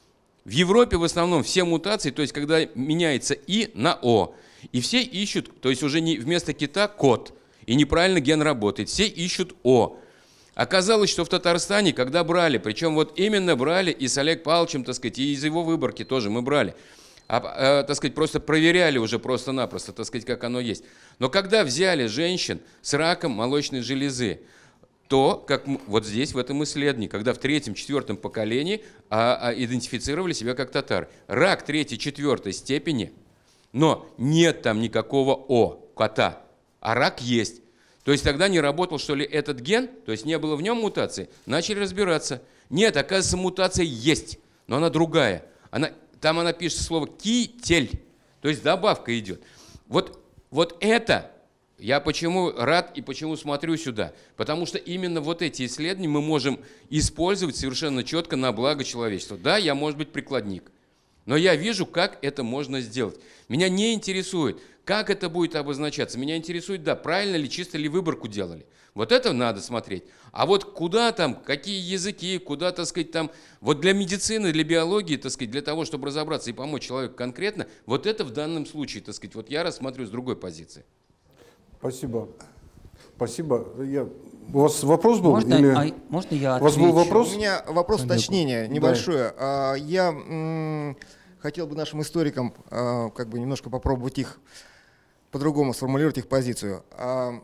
S4: В Европе в основном все мутации, то есть когда меняется И на О, и все ищут, то есть уже не вместо кита кот, и неправильно ген работает, все ищут О. Оказалось, что в Татарстане, когда брали, причем вот именно брали и с Олег Павловичем, так сказать, и из его выборки тоже мы брали, а, а, так сказать, просто проверяли уже просто-напросто, так сказать, как оно есть. Но когда взяли женщин с раком молочной железы, то, как вот здесь, в этом исследовании, когда в третьем-четвертом поколении а, а, идентифицировали себя как татары. Рак третьей-четвертой степени, но нет там никакого О, кота, а рак есть. То есть тогда не работал, что ли, этот ген, то есть не было в нем мутации, начали разбираться. Нет, оказывается, мутация есть, но она другая. Она, там она пишет слово «китель», то есть добавка идет. Вот, вот это... Я почему рад и почему смотрю сюда? Потому что именно вот эти исследования мы можем использовать совершенно четко на благо человечества. Да, я, может быть, прикладник, но я вижу, как это можно сделать. Меня не интересует, как это будет обозначаться. Меня интересует, да, правильно ли, чисто ли выборку делали. Вот это надо смотреть. А вот куда там, какие языки, куда, так сказать, там, вот для медицины, для биологии, так сказать, для того, чтобы разобраться и помочь человеку конкретно, вот это в данном случае, так сказать, вот я рассматриваю с другой позиции.
S1: Спасибо. Спасибо. Я... У вас вопрос был?
S2: Можно,
S1: или...
S2: а, можно я
S1: У вас был
S2: отвечу?
S1: вопрос?
S7: У меня вопрос уточнения небольшое. А, Я м, хотел бы нашим историкам а, как бы немножко попробовать их по-другому сформулировать их позицию. А,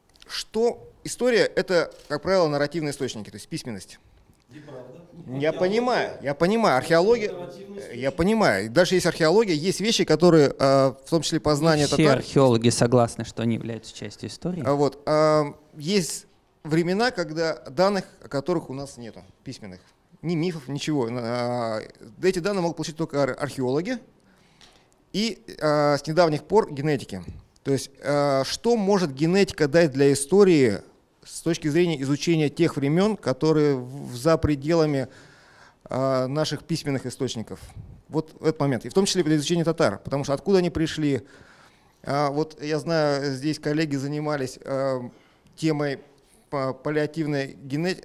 S7: Что история — это, как правило, нарративные источники, то есть письменность. Я понимаю, я понимаю, археология, я понимаю. Даже есть археология, есть вещи, которые, а, в том числе познание
S2: Все
S7: татар.
S2: археологи согласны, что они являются частью истории.
S7: А Вот, а, есть времена, когда данных, о которых у нас нету, письменных, ни мифов, ничего. А, Эти данные могут получить только ар- археологи и а, с недавних пор генетики. То есть, а, что может генетика дать для истории с точки зрения изучения тех времен, которые в- за пределами а, наших письменных источников? Вот этот момент. И в том числе для изучения татар, потому что откуда они пришли. А, Вот я знаю, здесь коллеги занимались а, темой па- паллиативной генетики,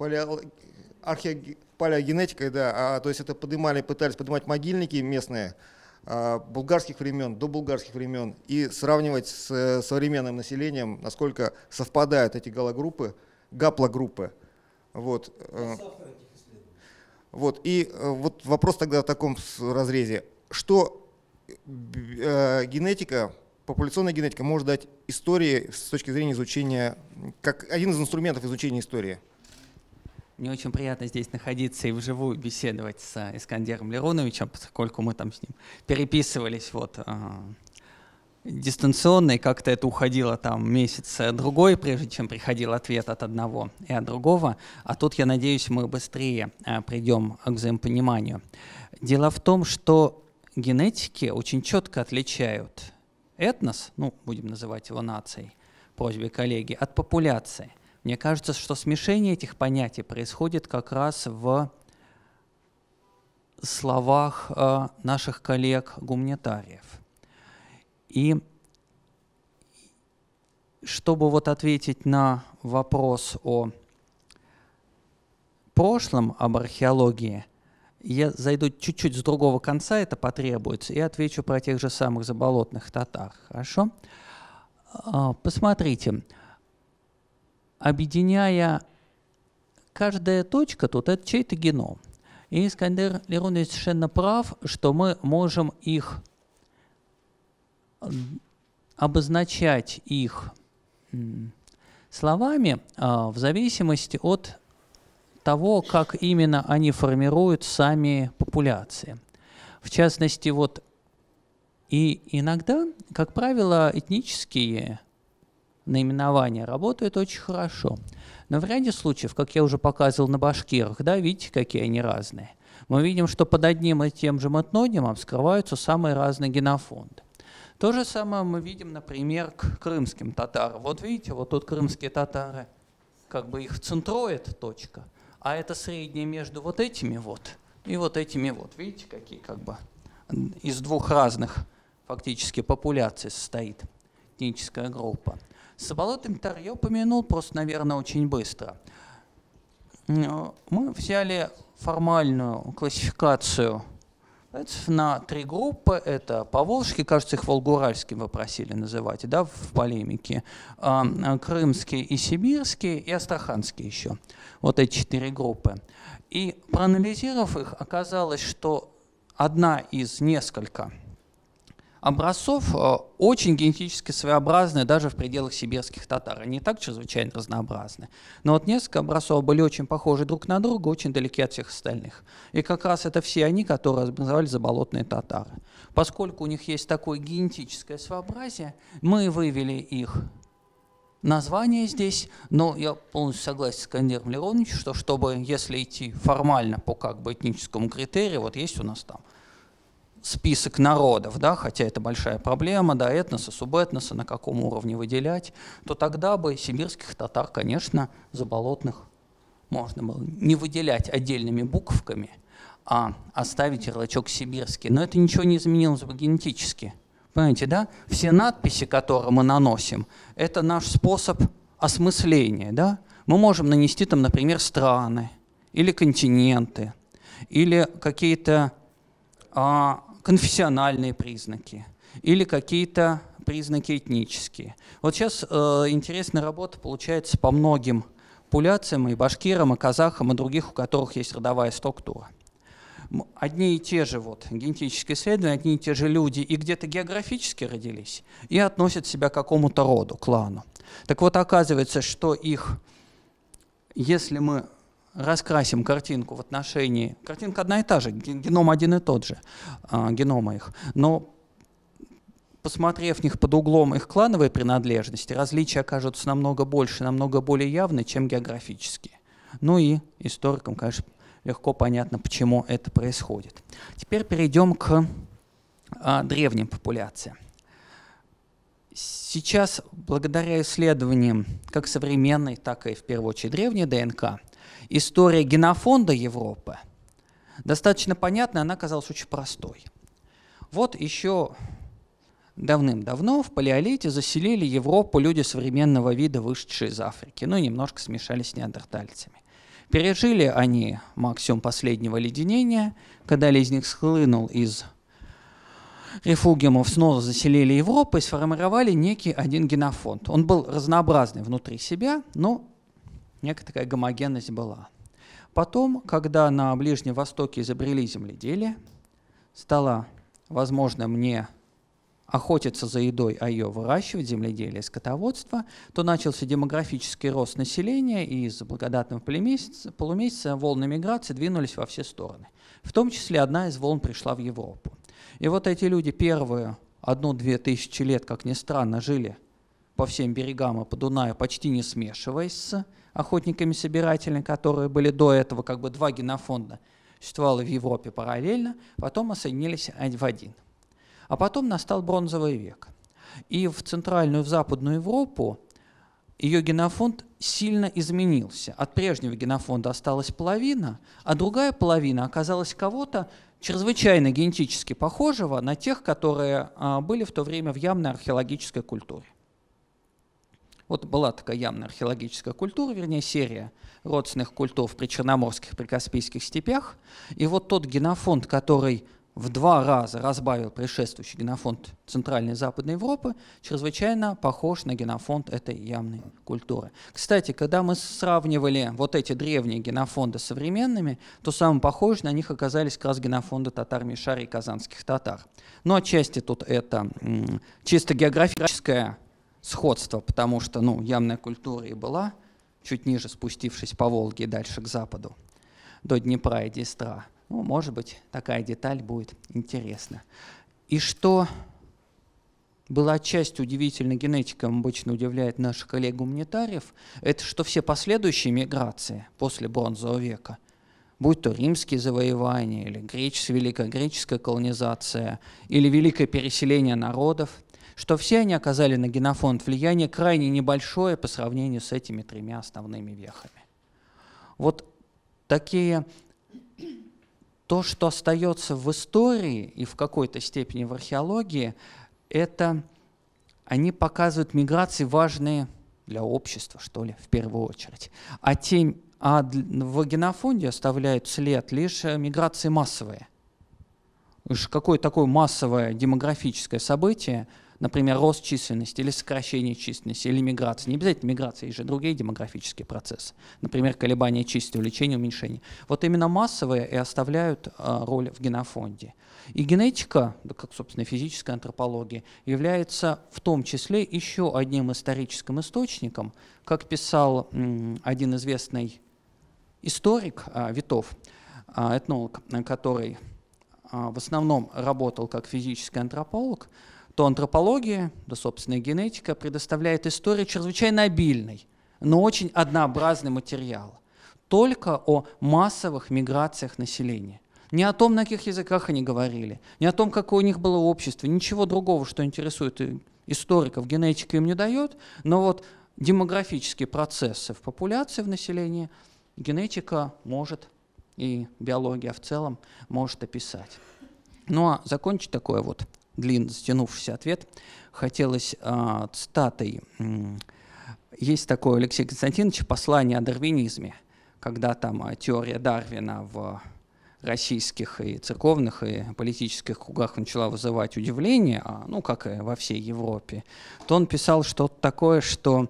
S7: палеогенетикой, да, а, то есть это поднимали, пытались поднимать могильники местные а, булгарских времен, до булгарских времен, и сравнивать с э, современным населением, насколько совпадают эти галогруппы, гаплогруппы. Вот. э, Вот, и э, вот вопрос тогда в таком с- разрезе. Что э, генетика, популяционная генетика может дать истории с точки зрения изучения, как один из инструментов изучения истории?
S2: Мне очень приятно здесь находиться и вживую беседовать с Искандером Лероновичем, поскольку мы там с ним переписывались вот, а, дистанционно, и как-то это уходило там месяц-другой, прежде чем приходил ответ от одного и от другого. А тут, я надеюсь, мы быстрее а, придем к взаимопониманию. Дело в том, что генетики очень четко отличают этнос, ну, будем называть его нацией, просьбе коллеги, от популяции. Мне кажется, что смешение этих понятий происходит как раз в словах э, наших коллег-гуманитариев. И чтобы вот ответить на вопрос о прошлом, об археологии, я зайду чуть-чуть с другого конца, это потребуется, и отвечу про тех же самых заболотных татар. Хорошо? Посмотрите, объединяя каждая точка, тут это чей-то геном. И Искандер Лерунович совершенно прав, что мы можем их обозначать их словами в зависимости от того, как именно они формируют сами популяции. В частности, вот и иногда, как правило, этнические наименования работают очень хорошо. Но в ряде случаев, как я уже показывал на башкирах, да, видите, какие они разные. Мы видим, что под одним и тем же этнонимом скрываются самые разные генофонды. То же самое мы видим, например, к крымским татарам. Вот видите, вот тут крымские татары, как бы их центрует точка, а это среднее между вот этими вот и вот этими вот. Видите, какие как бы из двух разных фактически популяций состоит этническая группа. С заболотными татарами я упомянул просто, наверное, очень быстро. Мы взяли формальную классификацию на три группы. Это поволжские, кажется, их волгоуральским вы просили называть, да, в полемике. Крымские и сибирские, и астраханские еще. Вот эти четыре группы. И проанализировав их, оказалось, что одна из несколько образцов очень генетически своеобразны даже в пределах сибирских татар. Они так чрезвычайно разнообразны. Но вот несколько образцов были очень похожи друг на друга, очень далеки от всех остальных. И как раз это все они, которые образовали заболотные татары. Поскольку у них есть такое генетическое своеобразие, мы вывели их название здесь, но я полностью согласен с Искандером Леруновичем, что чтобы, если идти формально по как бы этническому критерию, вот есть у нас там список народов, да, хотя это большая проблема, да, этноса, субэтноса, на каком уровне выделять, то тогда бы сибирских татар, конечно, заболотных можно было не выделять отдельными буковками, а оставить ярлычок сибирский. Но это ничего не изменилось бы генетически. Понимаете, да? Все надписи, которые мы наносим, это наш способ осмысления, да? Мы можем нанести там, например, страны, или континенты, или какие-то а, конфессиональные признаки, или какие-то признаки этнические. Вот сейчас э, интересная работа получается по многим популяциям, и башкирам, и казахам, и других, у которых есть родовая структура. Одни и те же вот, генетические исследования, одни и те же люди и где-то географически родились, и относят себя к какому-то роду, клану. Так вот, оказывается, что их, если мы раскрасим картинку в отношении... Картинка одна и та же, геном один и тот же, а, генома их. Но, посмотрев в них под углом их клановой принадлежности, различия окажутся намного больше, намного более явны, чем географические. Ну и историкам, конечно, легко понятно, почему это происходит. Теперь перейдем к а, древним популяциям. Сейчас, благодаря исследованиям как современной, так и, в первую очередь, древней ДНК, история генофонда Европы достаточно понятна, она оказалась очень простой. Вот еще давным-давно в палеолите заселили Европу люди современного вида, вышедшие из Африки, ну и немножко смешались с неандертальцами. Пережили они максимум последнего леденения, когда ледник схлынул из рефугиумов, снова заселили Европу и сформировали некий один генофонд. Он был разнообразный внутри себя, но некая гомогенность была. Потом, когда на Ближнем Востоке изобрели земледелие, стало возможно мне охотиться за едой, а ее выращивать, земледелие, скотоводство, то начался демографический рост населения, и из благодатного полумесяца, полумесяца волны миграции двинулись во все стороны. В том числе одна из волн пришла в Европу. И вот эти люди первые одну-две тысячи лет, как ни странно, жили по всем берегам и по Дунаю, почти не смешиваясь с охотниками-собирателями, которые были до этого, как бы два генофонда существовало в Европе параллельно, потом соединились в один. А потом настал бронзовый век. И в Центральную и в Западную Европу ее генофонд сильно изменился. От прежнего генофонда осталась половина, а другая половина оказалась кого-то чрезвычайно генетически похожего на тех, которые а, были в то время в ямной археологической культуре. Вот была такая ямная археологическая культура, вернее, серия родственных культур в причерноморских, прикаспийских степях. И вот тот генофонд, который в два раза разбавил предшествующий генофонд Центральной и Западной Европы, чрезвычайно похож на генофонд этой ямной культуры. Кстати, когда мы сравнивали вот эти древние генофонды с современными, то самым похожими на них оказались как раз генофонды татар-мишари и казанских татар. Но отчасти тут это м, чисто географическое сходство, потому что ну, ямная культура и была чуть ниже, спустившись по Волге и дальше к западу, до Днепра и Днестра. Ну, может быть, такая деталь будет интересна. И что было отчасти удивительно генетикам, обычно удивляет наших коллег-гуманитариев, это что все последующие миграции после Бронзового века, будь то римские завоевания, или греческая, великая греческая колонизация, или великое переселение народов, что все они оказали на генофонд влияние крайне небольшое по сравнению с этими тремя основными вехами. Вот такие... То, что остается в истории и в какой-то степени в археологии, это они показывают миграции важные для общества, что ли, в первую очередь. А, те, а в генофонде оставляют след лишь миграции массовые. Уж какое такое массовое демографическое событие, например, рост численности или сокращение численности, или миграция. Не обязательно миграция, есть же другие демографические процессы. Например, колебания численности, увеличение, уменьшение. Вот именно массовые и оставляют а, роль в генофонде. И генетика, да, как, собственно, физическая антропология, является в том числе еще одним историческим источником, как писал м, один известный историк а, Витов, а, этнолог, который а, в основном работал как физический антрополог, то антропология, да, собственно, генетика предоставляет историю чрезвычайно обильный, но очень однообразный материал. Только о массовых миграциях населения. Не о том, на каких языках они говорили, не о том, какое у них было общество, ничего другого, что интересует историков, генетика им не дает, но вот демографические процессы в популяции, в населении генетика может, и биология в целом может описать. Ну а закончить такое вот длинно затянувшийся ответ хотелось а, цитатой. Есть такое у Алексея Константиновича послание о дарвинизме, когда там а, теория Дарвина в российских и церковных, и политических кругах начала вызывать удивление, а, ну, как и во всей Европе, то он писал что-то такое, что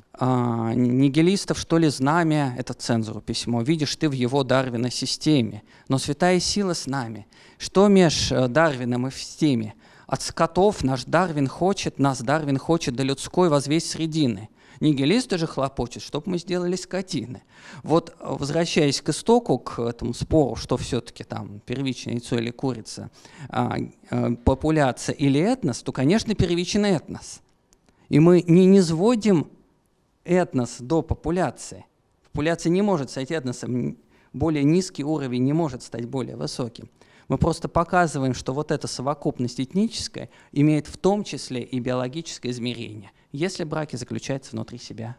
S2: а, нигилистов, что ли, знамя, это цензуру письмо, видишь ты в его Дарвина системе, но святая сила с нами. Что меж Дарвином и в системе? От скотов наш Дарвин хочет, нас Дарвин хочет до людской возвесть средины. Нигилисты же хлопочут, чтобы мы сделали скотины. Вот, возвращаясь к истоку, к этому спору, что все-таки там первичное яйцо или курица, а, а, популяция или этнос, то, конечно, первичный этнос. И мы не низводим этнос до популяции. Популяция не может стать этносом, более низкий уровень не может стать более высоким. Мы просто показываем, что вот эта совокупность этническая имеет в том числе и биологическое измерение, если браки заключаются внутри себя.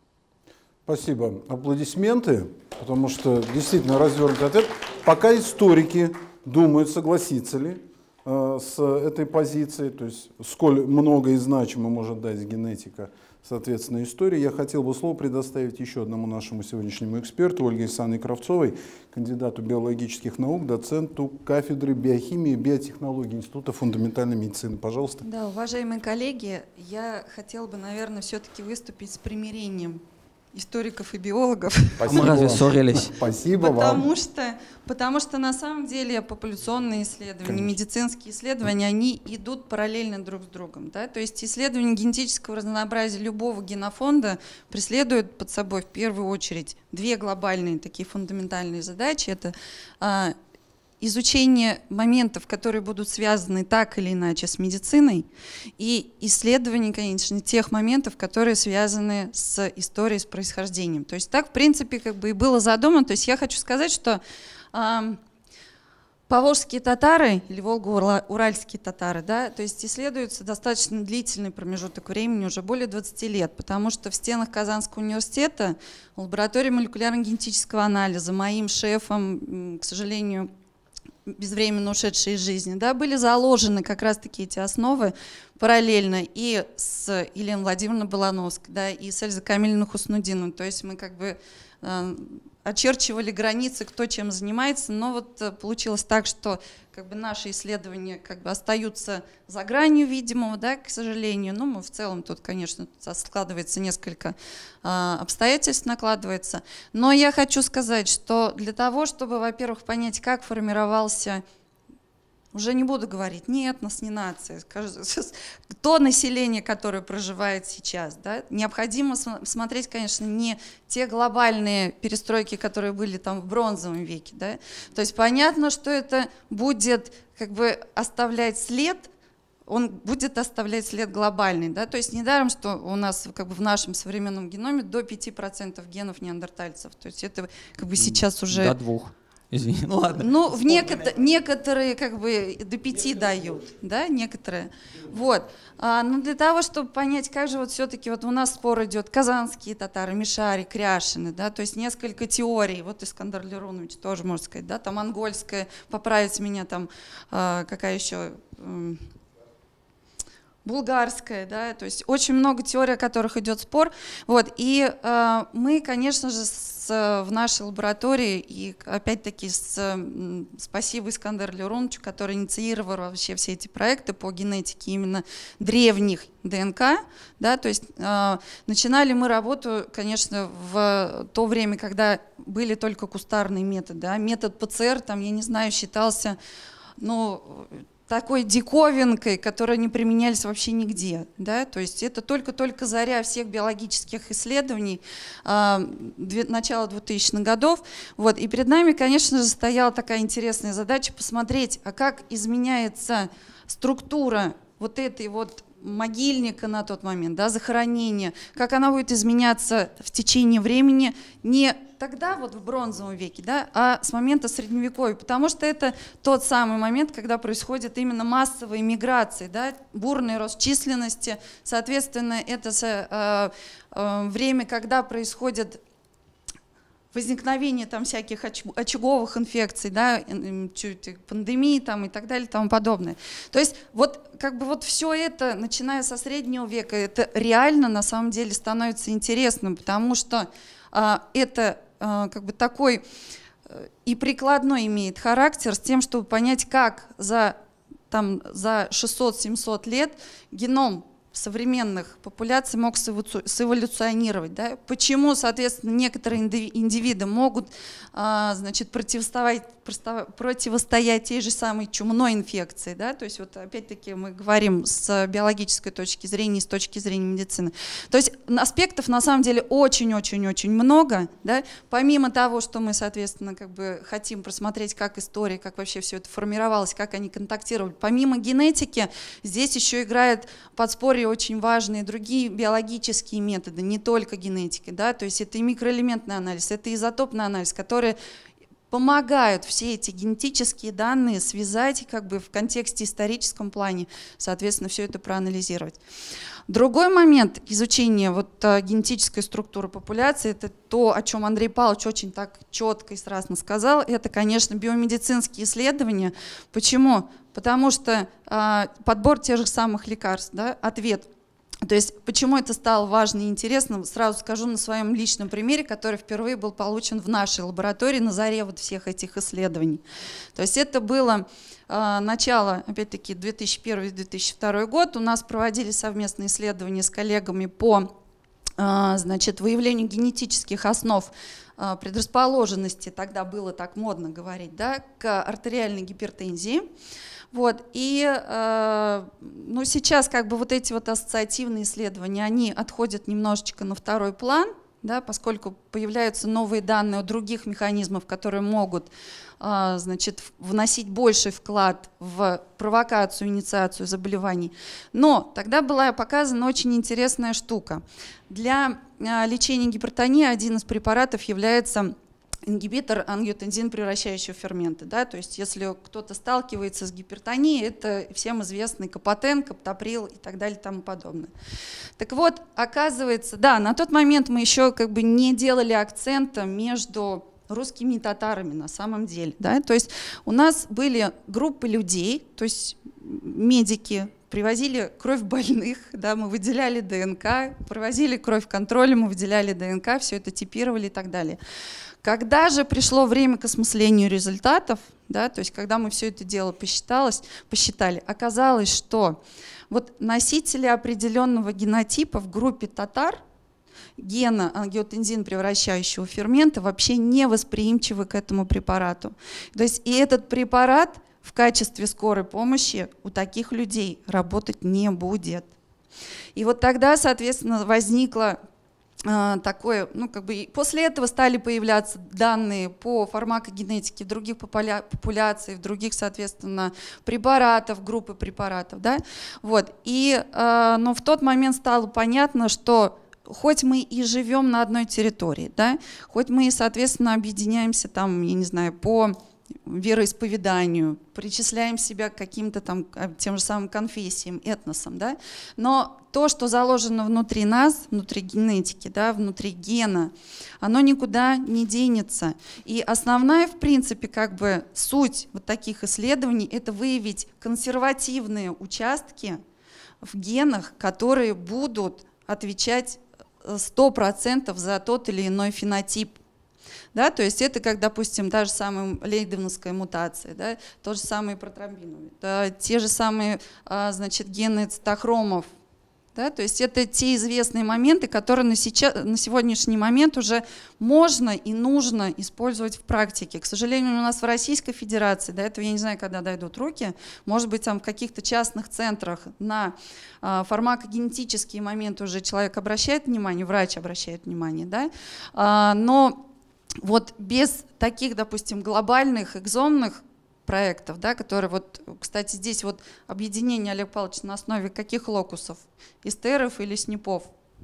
S1: Спасибо. Аплодисменты, потому что действительно развернутый ответ. Пока историки думают, согласиться ли э, с этой позицией, то есть сколь много и значимо может дать генетика, соответственно, истории, я хотел бы слово предоставить еще одному нашему сегодняшнему эксперту, Ольге Исааковне Кравцовой, кандидату биологических наук, доценту кафедры биохимии и биотехнологии Института фундаментальной медицины. Пожалуйста.
S8: Да, уважаемые коллеги, я хотела бы, наверное, все-таки выступить с примирением историков и биологов.
S1: Спасибо
S2: Мы разве
S1: вам.
S2: ссорились?
S1: Спасибо
S8: потому
S1: вам.
S8: Что, потому что на самом деле популяционные исследования,
S1: Конечно.
S8: медицинские исследования, они идут параллельно друг с другом. Да? То есть исследование генетического разнообразия любого генофонда преследует под собой в первую очередь две глобальные такие фундаментальные задачи. Это а, изучение моментов, которые будут связаны так или иначе с медициной, и исследование, конечно, тех моментов, которые связаны с историей, с происхождением. То есть так, в принципе, как бы и было задумано. То есть я хочу сказать, что э, Поволжские татары или волго-уральские татары, да, то есть исследуются достаточно длительный промежуток времени, уже более двадцати лет, потому что в стенах Казанского университета в лаборатории молекулярно-генетического анализа моим шефом, к сожалению, безвременно ушедшие из жизни, да, были заложены как раз-таки эти основы параллельно и с Еленой Владимировной Балановской, да, и с Эльзой Камилевной Хуснудиновой. То есть мы как бы э, очерчивали границы, кто чем занимается, но вот э, получилось так, что как бы наши исследования как бы остаются за гранью видимого, да, к сожалению. Но мы в целом тут, конечно, складывается несколько э, обстоятельств, накладывается. Но я хочу сказать, что для того, чтобы, во-первых, понять, как формировался, уже не буду говорить ни этнос, ни нация, то население, которое проживает сейчас, да, необходимо смотреть, конечно, не те глобальные перестройки, которые были там в бронзовом веке, да. То есть понятно, что это будет как бы оставлять след, он будет оставлять след глобальный, да, то есть недаром, что у нас как бы в нашем современном геноме до пяти процентов генов неандертальцев, то есть это как бы сейчас уже…
S2: До двух. Извини, ну ладно.
S8: Ну, в некотор, некоторые как бы до пяти дают, да, некоторые. Вот. А, ну, для того, чтобы понять, как же вот все-таки вот у нас спор идет казанские татары, мишари, кряшины, да, то есть несколько теорий. Вот Искандар Лерунович тоже, можно сказать, да, там монгольская, поправить меня там, а, какая еще… булгарская, да, то есть очень много теорий, о которых идет спор. Вот, и э, мы, конечно же, с, в нашей лаборатории, и опять-таки с, спасибо Искандеру Леруновичу, который инициировал вообще все эти проекты по генетике именно древних ДНК, да, то есть э, начинали мы работу, конечно, в то время, когда были только кустарные методы, да, метод ПЦР, там, я не знаю, считался, ну, такой диковинкой, которая не применялись вообще нигде. Да? То есть это только-только заря всех биологических исследований э, две, начала двухтысячных годов. Вот. И перед нами, конечно же, стояла такая интересная задача посмотреть, а как изменяется структура вот этой вот могильника на тот момент, да, захоронения, как она будет изменяться в течение времени, не тогда, вот в бронзовом веке, да, а с момента Средневековья, потому что это тот самый момент, когда происходит именно массовая миграция, да, бурный рост численности, соответственно, это э, э, время, когда происходит возникновение там всяких очаговых инфекций, да, пандемии там и так далее и тому подобное. То есть вот как бы вот все это, начиная со Среднего века, это реально на самом деле становится интересным, потому что а, это а, как бы такой и прикладной имеет характер с тем, чтобы понять, как за, там, за шестьсот-семьсот лет геном современных популяций мог сэволюционировать. Да? Почему, соответственно, некоторые индивиды могут а, значит, противостоять, противостоять той же самой чумной инфекции. Да? То есть вот опять-таки мы говорим с биологической точки зрения и с точки зрения медицины. То есть аспектов на самом деле очень-очень-очень много. Да? Помимо того, что мы, соответственно, как бы хотим просмотреть, как история, как вообще все это формировалось, как они контактировали. Помимо генетики, здесь еще играет подспорье очень важные другие биологические методы, не только генетики, да, то есть это и микроэлементный анализ, это изотопный анализ, которые помогают все эти генетические данные связать как бы в контексте историческом плане, соответственно, все это проанализировать. Другой момент изучения вот, генетической структуры популяции, это то, о чем Андрей Павлович очень так четко и страстно сказал, это, конечно, биомедицинские исследования. Почему? Потому что э, подбор тех же самых лекарств, да, ответ. То есть почему это стало важно и интересно, сразу скажу на своем личном примере, который впервые был получен в нашей лаборатории на заре вот всех этих исследований. То есть это было э, начало, опять-таки, две тысячи первый — две тысячи второй год. У нас проводили совместные исследования с коллегами по э, значит, выявлению генетических основ э, предрасположенности, тогда было так модно говорить, да, к артериальной гипертензии. Вот, и э, ну, сейчас как бы вот эти вот ассоциативные исследования, они отходят немножечко на второй план, да, поскольку появляются новые данные о других механизмах, которые могут э, значит, вносить больший вклад в провокацию, инициацию заболеваний. Но тогда была показана очень интересная штука. Для э, лечения гипертонии один из препаратов является ингибитор ангиотензин превращающего фермента. Да? То есть если кто-то сталкивается с гипертонией, это всем известный капотен, каптоприл и так далее и тому подобное. Так вот, оказывается, да, на тот момент мы еще как бы не делали акцента между русскими и татарами на самом деле. Да? То есть у нас были группы людей, то есть медики, привозили кровь больных, да, мы выделяли ДНК, провозили кровь контроля, мы выделяли ДНК, все это типировали и так далее. Когда же пришло время к осмыслению результатов, да, то есть когда мы все это дело посчиталось, посчитали, оказалось, что вот носители определенного генотипа в группе татар, гена ангиотензин превращающего фермента, вообще не восприимчивы к этому препарату. То есть и этот препарат в качестве скорой помощи у таких людей работать не будет. И вот тогда, соответственно, возникло такое, ну как бы после этого стали появляться данные по фармакогенетике в других популяций, в других, соответственно, препаратов, группы препаратов, да, вот. И, но в тот момент стало понятно, что хоть мы и живем на одной территории, да, хоть мы и, соответственно, объединяемся там, я не знаю, по вероисповеданию, причисляем себя к каким-то там тем же самым конфессиям, этносам, да? Но то, что заложено внутри нас, внутри генетики, да, внутри гена, оно никуда не денется. И основная, в принципе, как бы суть вот таких исследований — это выявить консервативные участки в генах, которые будут отвечать сто процентов за тот или иной фенотип. Да, то есть это как, допустим, та же самая лейденовская мутация, да, тот же самый протромбиновый, да, те же самые, значит, гены цитохромов. Да, то есть это те известные моменты, которые на, сейчас, на сегодняшний момент уже можно и нужно использовать в практике. К сожалению, у нас в Российской Федерации, до этого я не знаю, когда дойдут руки, может быть, там в каких-то частных центрах на а, фармакогенетические моменты уже человек обращает внимание, врач обращает внимание, да, а, но вот без таких, допустим, глобальных экзомных проектов, да, которые вот, кстати, здесь вот объединение, Олег Павлович, на основе каких локусов? Эстеров или снипов?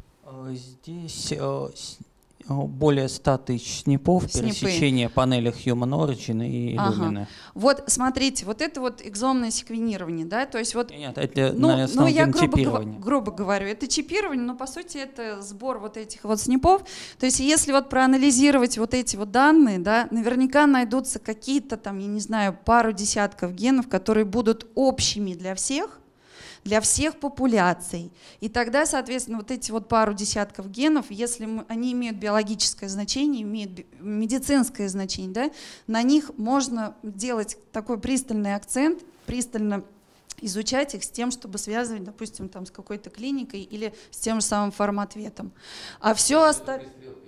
S2: Здесь более ста тысяч снипов, пересечение панели Human Origin и Illumina.
S8: Ага. Вот смотрите, вот это вот экзомное секвенирование, да, то есть вот...
S2: Нет, это
S8: ну,
S2: на основе
S8: ну, я грубо,
S2: чипирования.
S8: грубо говорю, это чипирование, но по сути это сбор вот этих вот снипов. То есть если вот проанализировать вот эти вот данные, да, наверняка найдутся какие-то там, я не знаю, пару десятков генов, которые будут общими для всех, для всех популяций. И тогда, соответственно, вот эти вот пару десятков генов, если мы, они имеют биологическое значение, имеют медицинское значение, да, на них можно делать такой пристальный акцент, пристально изучать их с тем, чтобы связывать, допустим, там, с какой-то клиникой или с тем же самым фарматветом. А все остальное...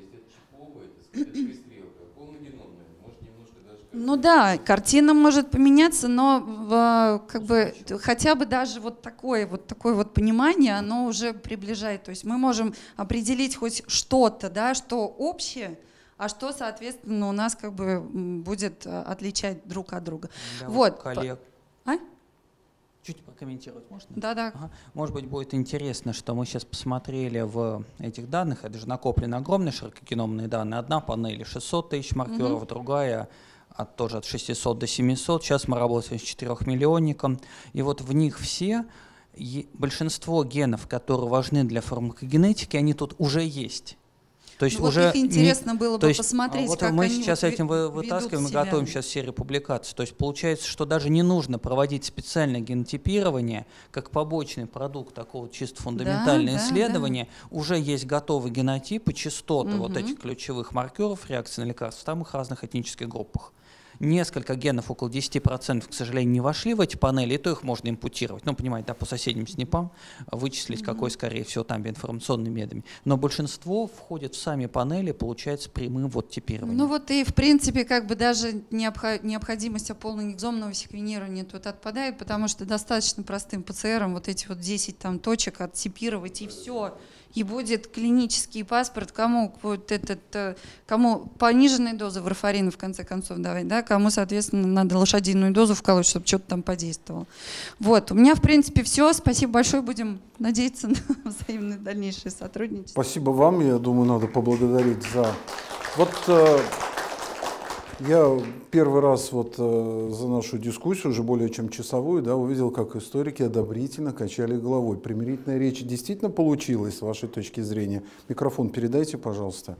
S8: Ну да, картина может поменяться, но как бы хотя бы даже вот такое вот такое вот понимание, оно уже приближает. То есть мы можем определить хоть что-то, да, что общее, а что, соответственно, у нас как бы будет отличать друг от друга.
S2: Да,
S8: вот.
S2: Коллег.
S8: А?
S2: Чуть прокомментировать можно?
S8: Да, да.
S2: Ага. Может быть, будет интересно, что мы сейчас посмотрели в этих данных, это же накоплены огромные широкогеномные данные. Одна панель шестьсот тысяч маркеров, угу. другая от, тоже от шестисот до семисот. Сейчас мы работаем с четырехмиллионником. И вот в них все, большинство генов, которые важны для фармакогенетики, они тут уже есть. То есть
S8: ну,
S2: уже
S8: вот их интересно
S2: не,
S8: было бы
S2: есть,
S8: посмотреть,
S2: вот
S8: как
S2: мы
S8: они
S2: сейчас
S8: вот
S2: этим вы, вытаскиваем и готовим сейчас серию публикаций. То есть получается, что даже не нужно проводить специальное генотипирование, как побочный продукт такого чисто фундаментального да, исследования. Да, да. Уже есть готовые генотипы, частоты угу. вот этих ключевых маркеров реакции на лекарства в самых разных этнических группах. Несколько генов, около десяти процентов, к сожалению, не вошли в эти панели, и то их можно импутировать. Ну, понимаете, да, по соседним снипам вычислить, mm-hmm. какой, скорее всего, там информационными методами. Но большинство входит в сами панели, получается прямым вот типированием.
S8: Ну вот и, в принципе, как бы даже необходимость полного экзомного секвенирования тут отпадает, потому что достаточно простым ПЦРом вот эти вот десять там точек оттипировать, и все. И будет клинический паспорт, кому вот этот, кому пониженные дозы варфарина, в конце концов, давать, да, кому, соответственно, надо лошадиную дозу вколоть, чтобы что-то там подействовало. Вот, у меня, в принципе, все. Спасибо большое. Будем надеяться на взаимное дальнейшее сотрудничество.
S1: Спасибо вам. Я думаю, надо поблагодарить за... Вот э, Я первый раз вот э, за нашу дискуссию, уже более чем часовую, да, увидел, как историки одобрительно качали головой. Примирительная речь действительно получилась, с вашей точки зрения. Микрофон передайте, пожалуйста.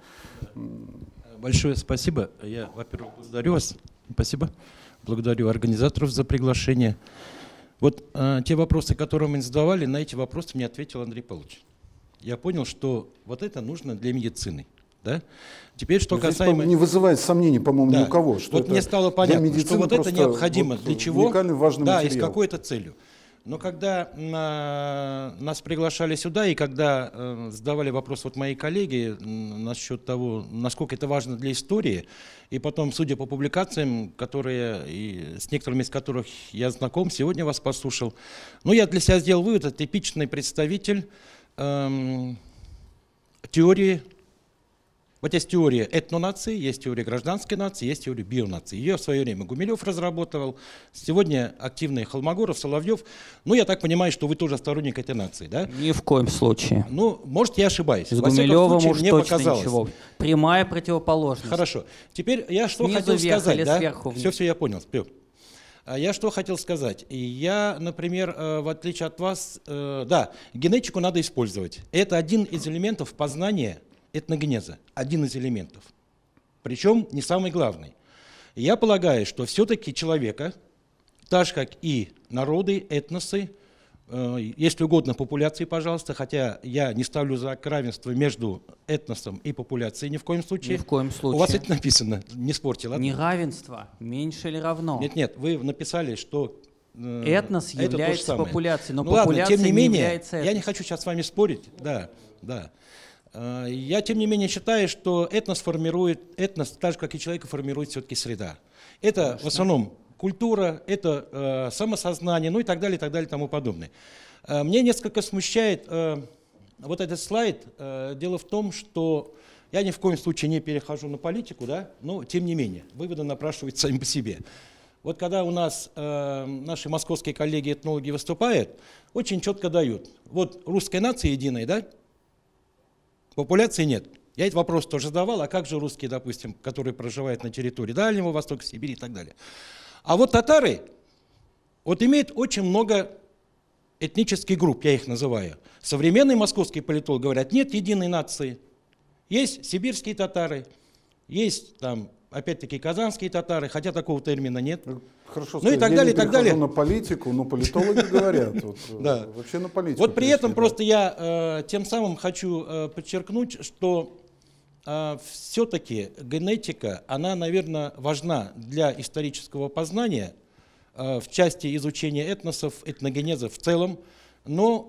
S6: Большое спасибо. Я, во-первых, благодарю вас. Спасибо. Благодарю организаторов за приглашение. Вот э, те вопросы, которые мы задавали, на эти вопросы мне ответил Андрей Павлович. Я понял, что вот это нужно для медицины. Да? Теперь, что
S1: Здесь
S6: касаемо...
S1: не вызывает сомнений, по-моему,
S6: да.
S1: ни у кого. Что
S6: вот
S1: это
S6: мне стало понятно, что вот это необходимо
S1: вот
S6: для чего,
S1: важный
S6: да,
S1: материал.
S6: и с какой-то целью. Но когда на, нас приглашали сюда, и когда э, задавали вопрос вот мои коллеги насчет того, насколько это важно для истории, и потом, судя по публикациям, которые, и с некоторыми из которых я знаком, сегодня вас послушал, ну, я для себя сделал вывод, это типичный представитель эм, теории. Вот есть теория этнонации, есть теория гражданской нации, есть теория бионации. Ее в свое время Гумилев разработал, сегодня активные Холмогоров, Соловьев. Ну, я так понимаю, что вы тоже сторонник этой нации, да?
S2: Ни в коем случае.
S6: Ну, может, я ошибаюсь.
S2: С
S6: Во всяком
S2: Гумилевым
S6: случае,
S2: уж
S6: мне
S2: точно
S6: показалось.
S2: ничего. Прямая противоположность.
S6: Хорошо. Теперь я что
S2: Снизу
S6: хотел
S2: вверх
S6: сказать,
S2: или
S6: да?
S2: сверху вниз?
S6: Все, все, я понял. Спел. А я что хотел сказать? И я, например, э, в отличие от вас, э, да, генетику надо использовать. Это один из элементов познания этногенеза. Один из элементов. Причем не самый главный. И я полагаю, что все-таки человека, так же как и народы, этносы, э, если угодно популяции, пожалуйста, хотя я не ставлю знак равенства между этносом и популяцией ни в коем случае.
S2: Ни в коем случае.
S6: У вас это написано, не спорьте, ладно?
S2: Неравенство меньше или равно?
S6: Нет, нет, вы написали, что э,
S2: этнос
S6: это то же
S2: является
S6: самое.
S2: популяцией, но
S6: ну, ладно,
S2: популяция
S6: тем не,
S2: не
S6: менее,
S2: является
S6: я не хочу сейчас с вами спорить, да, да. Я, тем не менее, считаю, что этнос формирует, этнос, так же, как и человека, формирует все-таки среда. Это Конечно. В основном культура, это э, самосознание, ну и так далее, и так далее, и тому подобное. Э, мне несколько смущает э, вот этот слайд. Э, дело в том, что я ни в коем случае не перехожу на политику, да, но тем не менее, выводы напрашиваются сами по себе. Вот когда у нас э, наши московские коллеги-этнологи выступают, очень четко дают. Вот русская нация единая, да? Популяции нет. Я этот вопрос тоже задавал, а как же русские, допустим, которые проживают на территории Дальнего Востока, Сибири и так далее. А вот татары вот имеют очень много этнических групп, я их называю. Современные московские политологи говорят, нет единой нации. Есть сибирские татары, есть там, опять-таки, казанские татары, хотя такого термина нет.
S1: Хорошо,
S6: ну и так далее, и так далее.
S1: На политику, но политологи говорят. Вот,
S6: да.
S1: Вообще на политику.
S6: Вот при этом
S1: да.
S6: просто я э, тем самым хочу э, подчеркнуть, что э, все-таки генетика, она, наверное, важна для исторического познания э, в части изучения этносов, этногенеза в целом, но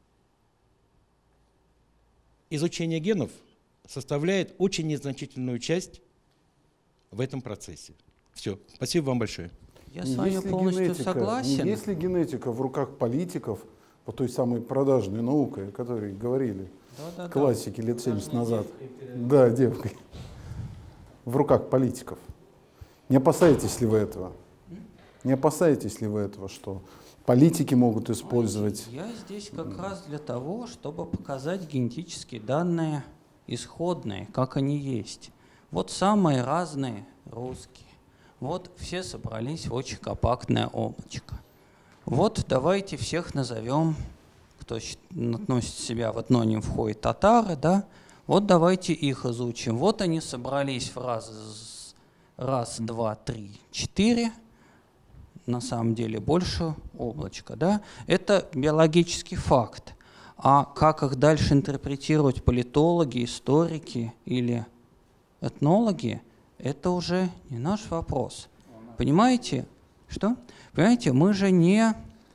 S6: изучение генов составляет очень незначительную часть в этом процессе. Все. Спасибо вам большое.
S2: Я с вами полностью
S1: генетика,
S2: согласен.
S1: Есть ли генетика в руках политиков, по той самой продажной наукой, о которой говорили
S2: да, да,
S1: классики
S2: да.
S1: лет семьдесят назад? Да, девкой. В руках политиков. Не опасаетесь ли вы этого? Не опасаетесь ли вы этого, что политики могут использовать?
S2: Я здесь как раз для того, чтобы показать генетические данные исходные, как они есть. Вот самые разные русские. Вот все собрались в очень компактное облачко. Вот давайте всех назовем, кто относит себя в этноним входит татары, да? Вот давайте их изучим. Вот они собрались в раз, раз, два, три, четыре. На самом деле больше облачко, да? Это биологический факт. А как их дальше интерпретировать политологи, историки или этнологи, это уже не наш вопрос. Понимаете? Что? Понимаете, мы же не...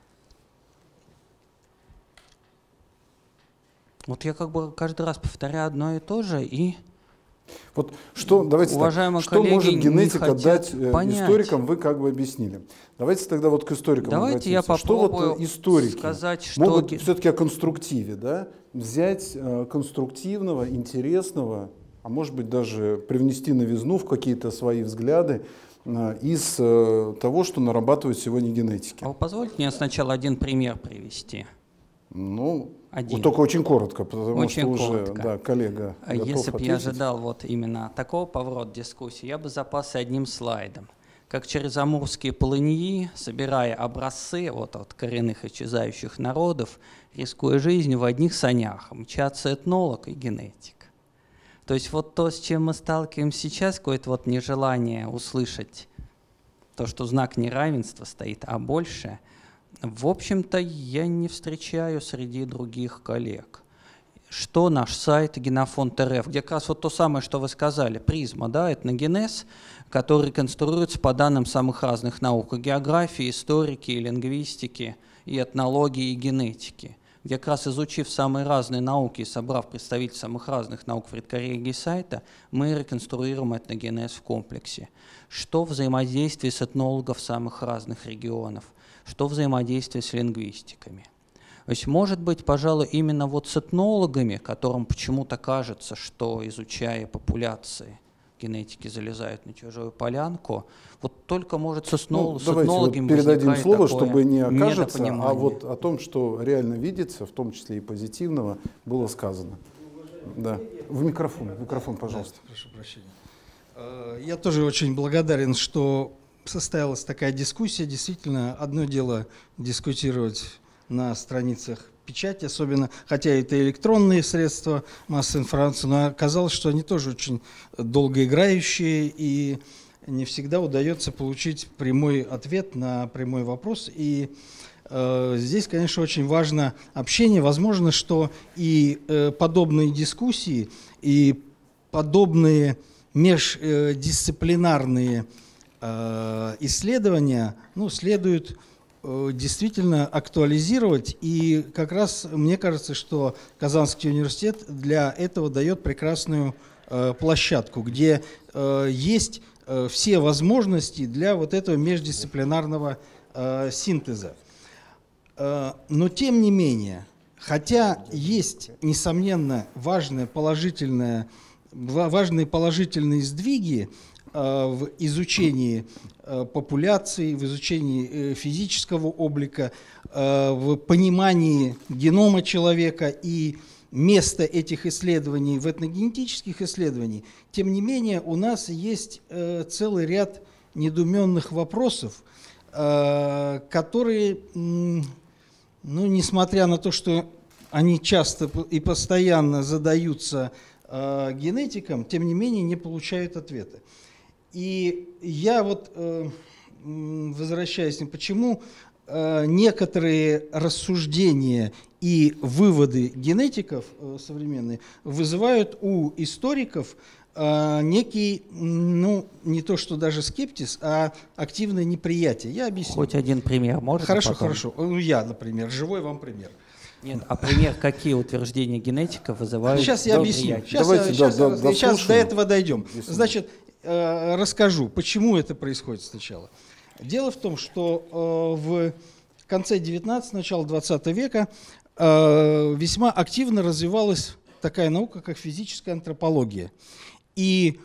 S2: Вот я как бы каждый раз повторяю одно и то же, и...
S1: Вот что, давайте так, что может генетика дать понять. Историкам, вы как бы объяснили. Давайте тогда вот к историкам
S2: Давайте я
S1: обратимся. Что вот историки
S2: сказать, что...
S1: могут все-таки о конструктиве, да? Взять э, конструктивного, интересного, а может быть даже привнести новизну в какие-то свои взгляды э, из э, того, что нарабатывают сегодня генетики.
S2: А вы позвольте мне сначала один пример привести.
S1: Ну,
S2: Один.
S1: вот только очень коротко, потому
S2: Очень
S1: что уже
S2: коротко.
S1: да, коллега
S2: А
S1: готов
S2: Если бы
S1: ответить.
S2: я ожидал вот именно такого поворота дискуссии, я бы запасся одним слайдом. Как через амурские полыньи, собирая образцы вот от коренных исчезающих народов, рискуя жизнью, в одних санях мчатся этнолог и генетик. То есть вот то, с чем мы сталкиваемся сейчас, какое-то вот нежелание услышать то, что знак неравенства стоит, а больше, в общем-то, я не встречаю среди других коллег. Что наш сайт Генофонд эр эф, где как раз вот то самое, что вы сказали, призма, да, этногенез, который конструируется по данным самых разных наук, и географии, историки, и лингвистики, и этнологии, и генетики, где как раз изучив самые разные науки и собрав представителей самых разных наук в редколлегии сайта, мы реконструируем этногенез в комплексе. Что взаимодействие с этнологов самых разных регионов, что взаимодействие с лингвистиками. То есть, может быть, пожалуй, именно вот с этнологами, которым почему-то кажется, что, изучая популяции, генетики залезают на чужую полянку, вот только, может, с, этнол...
S1: Ну,
S2: с
S1: давайте
S2: этнологами
S1: вот передадим слово,
S2: такое
S1: чтобы не окажется, а
S2: недопонимание.
S1: вот о том, что реально видится, в том числе и позитивного, было сказано. Да. В микрофон, в микрофон, пожалуйста.
S3: Да, прошу прощения. Я тоже очень благодарен, что состоялась такая дискуссия. Действительно, одно дело дискутировать на страницах печати, особенно, хотя это электронные средства массовой информации, но оказалось, что они тоже очень долгоиграющие, и не всегда удается получить прямой ответ на прямой вопрос. И э, здесь, конечно, очень важно общение. Возможно, что и э, подобные дискуссии, и подобные междисциплинарные э, исследования, ну, следует действительно актуализировать, и как раз мне кажется, что Казанский университет для этого дает прекрасную э, площадку, где э, есть э, все возможности для вот этого междисциплинарного э, синтеза. Э, но тем не менее, хотя есть, несомненно, важные положительные, важные положительные сдвиги в изучении популяции, в изучении физического облика, в понимании генома человека и места этих исследований в этногенетических исследованиях, тем не менее у нас есть целый ряд недоуменных вопросов, которые, ну, несмотря на то, что они часто и постоянно задаются генетикам, тем не менее не получают ответа. И я вот, э, возвращаясь, почему э, некоторые рассуждения и выводы генетиков э, современные вызывают у историков э, некий, ну, не то что даже скепсис, а активное неприятие. Я объясню.
S2: Хоть один пример можно?
S3: Хорошо,
S2: потом?
S3: хорошо. Ну, я, например, живой вам пример.
S2: Нет, а пример, какие утверждения генетиков вызывают?
S3: Сейчас я объясню. Сейчас,
S1: Давайте,
S3: сейчас,
S1: да, да,
S3: сейчас до этого дойдем.
S1: Если
S3: Значит, э, расскажу, почему это происходит сначала. Дело в том, что э, в конце девятнадцатого, начало двадцатого века э, весьма активно развивалась такая наука, как физическая антропология. И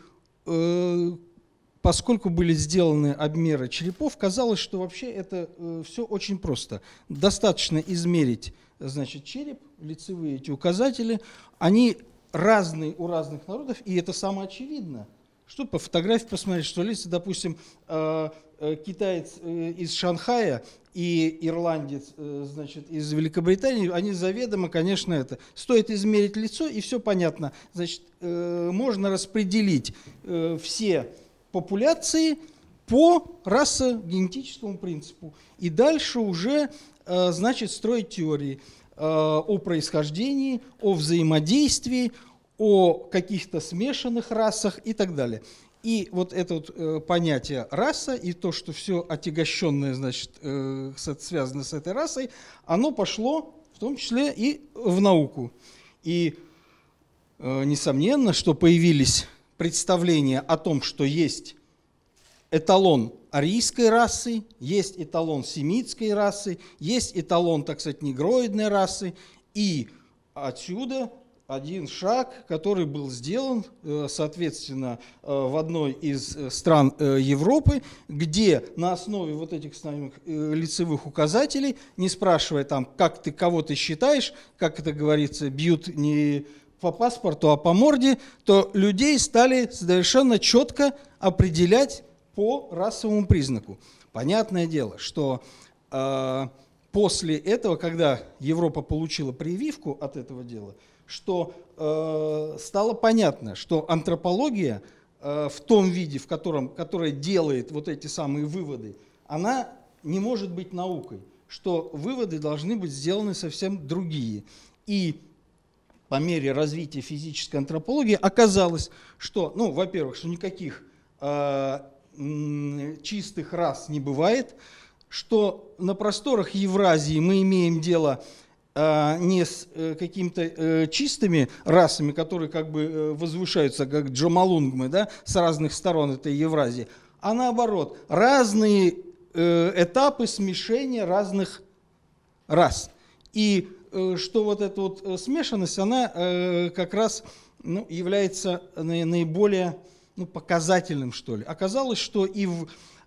S3: э, поскольку были сделаны обмеры черепов, казалось, что вообще это э, все очень просто. Достаточно измерить, значит, череп, лицевые эти указатели, они разные у разных народов, и это самое очевидно. Что по фотографии посмотреть, что лица, допустим, э, э, китаец э, из Шанхая и ирландец, э, значит, из Великобритании, они заведомо, конечно, это. Стоит измерить лицо, и все понятно. Значит, э, можно распределить э, все популяции по расо-генетическому принципу. И дальше уже, э, значит, строить теории э, о происхождении, о взаимодействии, о каких-то смешанных расах и так далее. И вот это вот, э, понятие раса и то, что все отягощенное, значит, э, связано с этой расой, оно пошло в том числе и в науку. И э, несомненно, что появились представления о том, что есть эталон арийской расы, есть эталон семитской расы, есть эталон, так сказать, негроидной расы, и отсюда один шаг, который был сделан, соответственно, в одной из стран Европы, где на основе вот этих самых лицевых указателей, не спрашивая там, как ты, кого ты считаешь, как это говорится, бьют не по паспорту, а по морде, то людей стали совершенно четко определять по расовому признаку. Понятное дело, что э, после этого, когда Европа получила прививку от этого дела, что э, стало понятно, что антропология э, в том виде, в котором, которая делает вот эти самые выводы, она не может быть наукой, что выводы должны быть сделаны совсем другие. И по мере развития физической антропологии оказалось, что, ну, во-первых, что никаких э, чистых рас не бывает, что на просторах Евразии мы имеем дело не с какими-то чистыми расами, которые как бы возвышаются, как джомолунгмы, да, с разных сторон этой Евразии, а наоборот, разные этапы смешения разных рас. И что вот эта вот смешанность, она как раз, ну, является наиболее, ну, показательным, что ли. Оказалось, что и в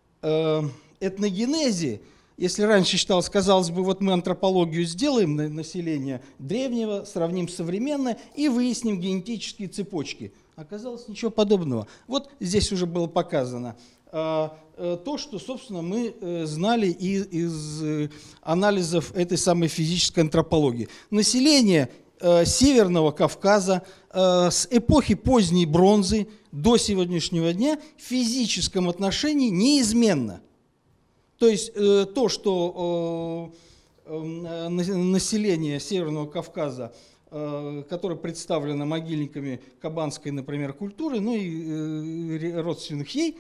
S3: этногенезе, если раньше считалось, казалось бы, вот мы антропологию сделаем на население древнего, сравним с современное и выясним генетические цепочки. Оказалось, ничего подобного. Вот здесь уже было показано то, что, собственно, мы знали из, из анализов этой самой физической антропологии. Население Северного Кавказа с эпохи поздней бронзы до сегодняшнего дня в физическом отношении неизменно. То есть э, то, что э, э, население Северного Кавказа, э, которое представлено могильниками кабанской, например, культуры, ну и э, родственных ей,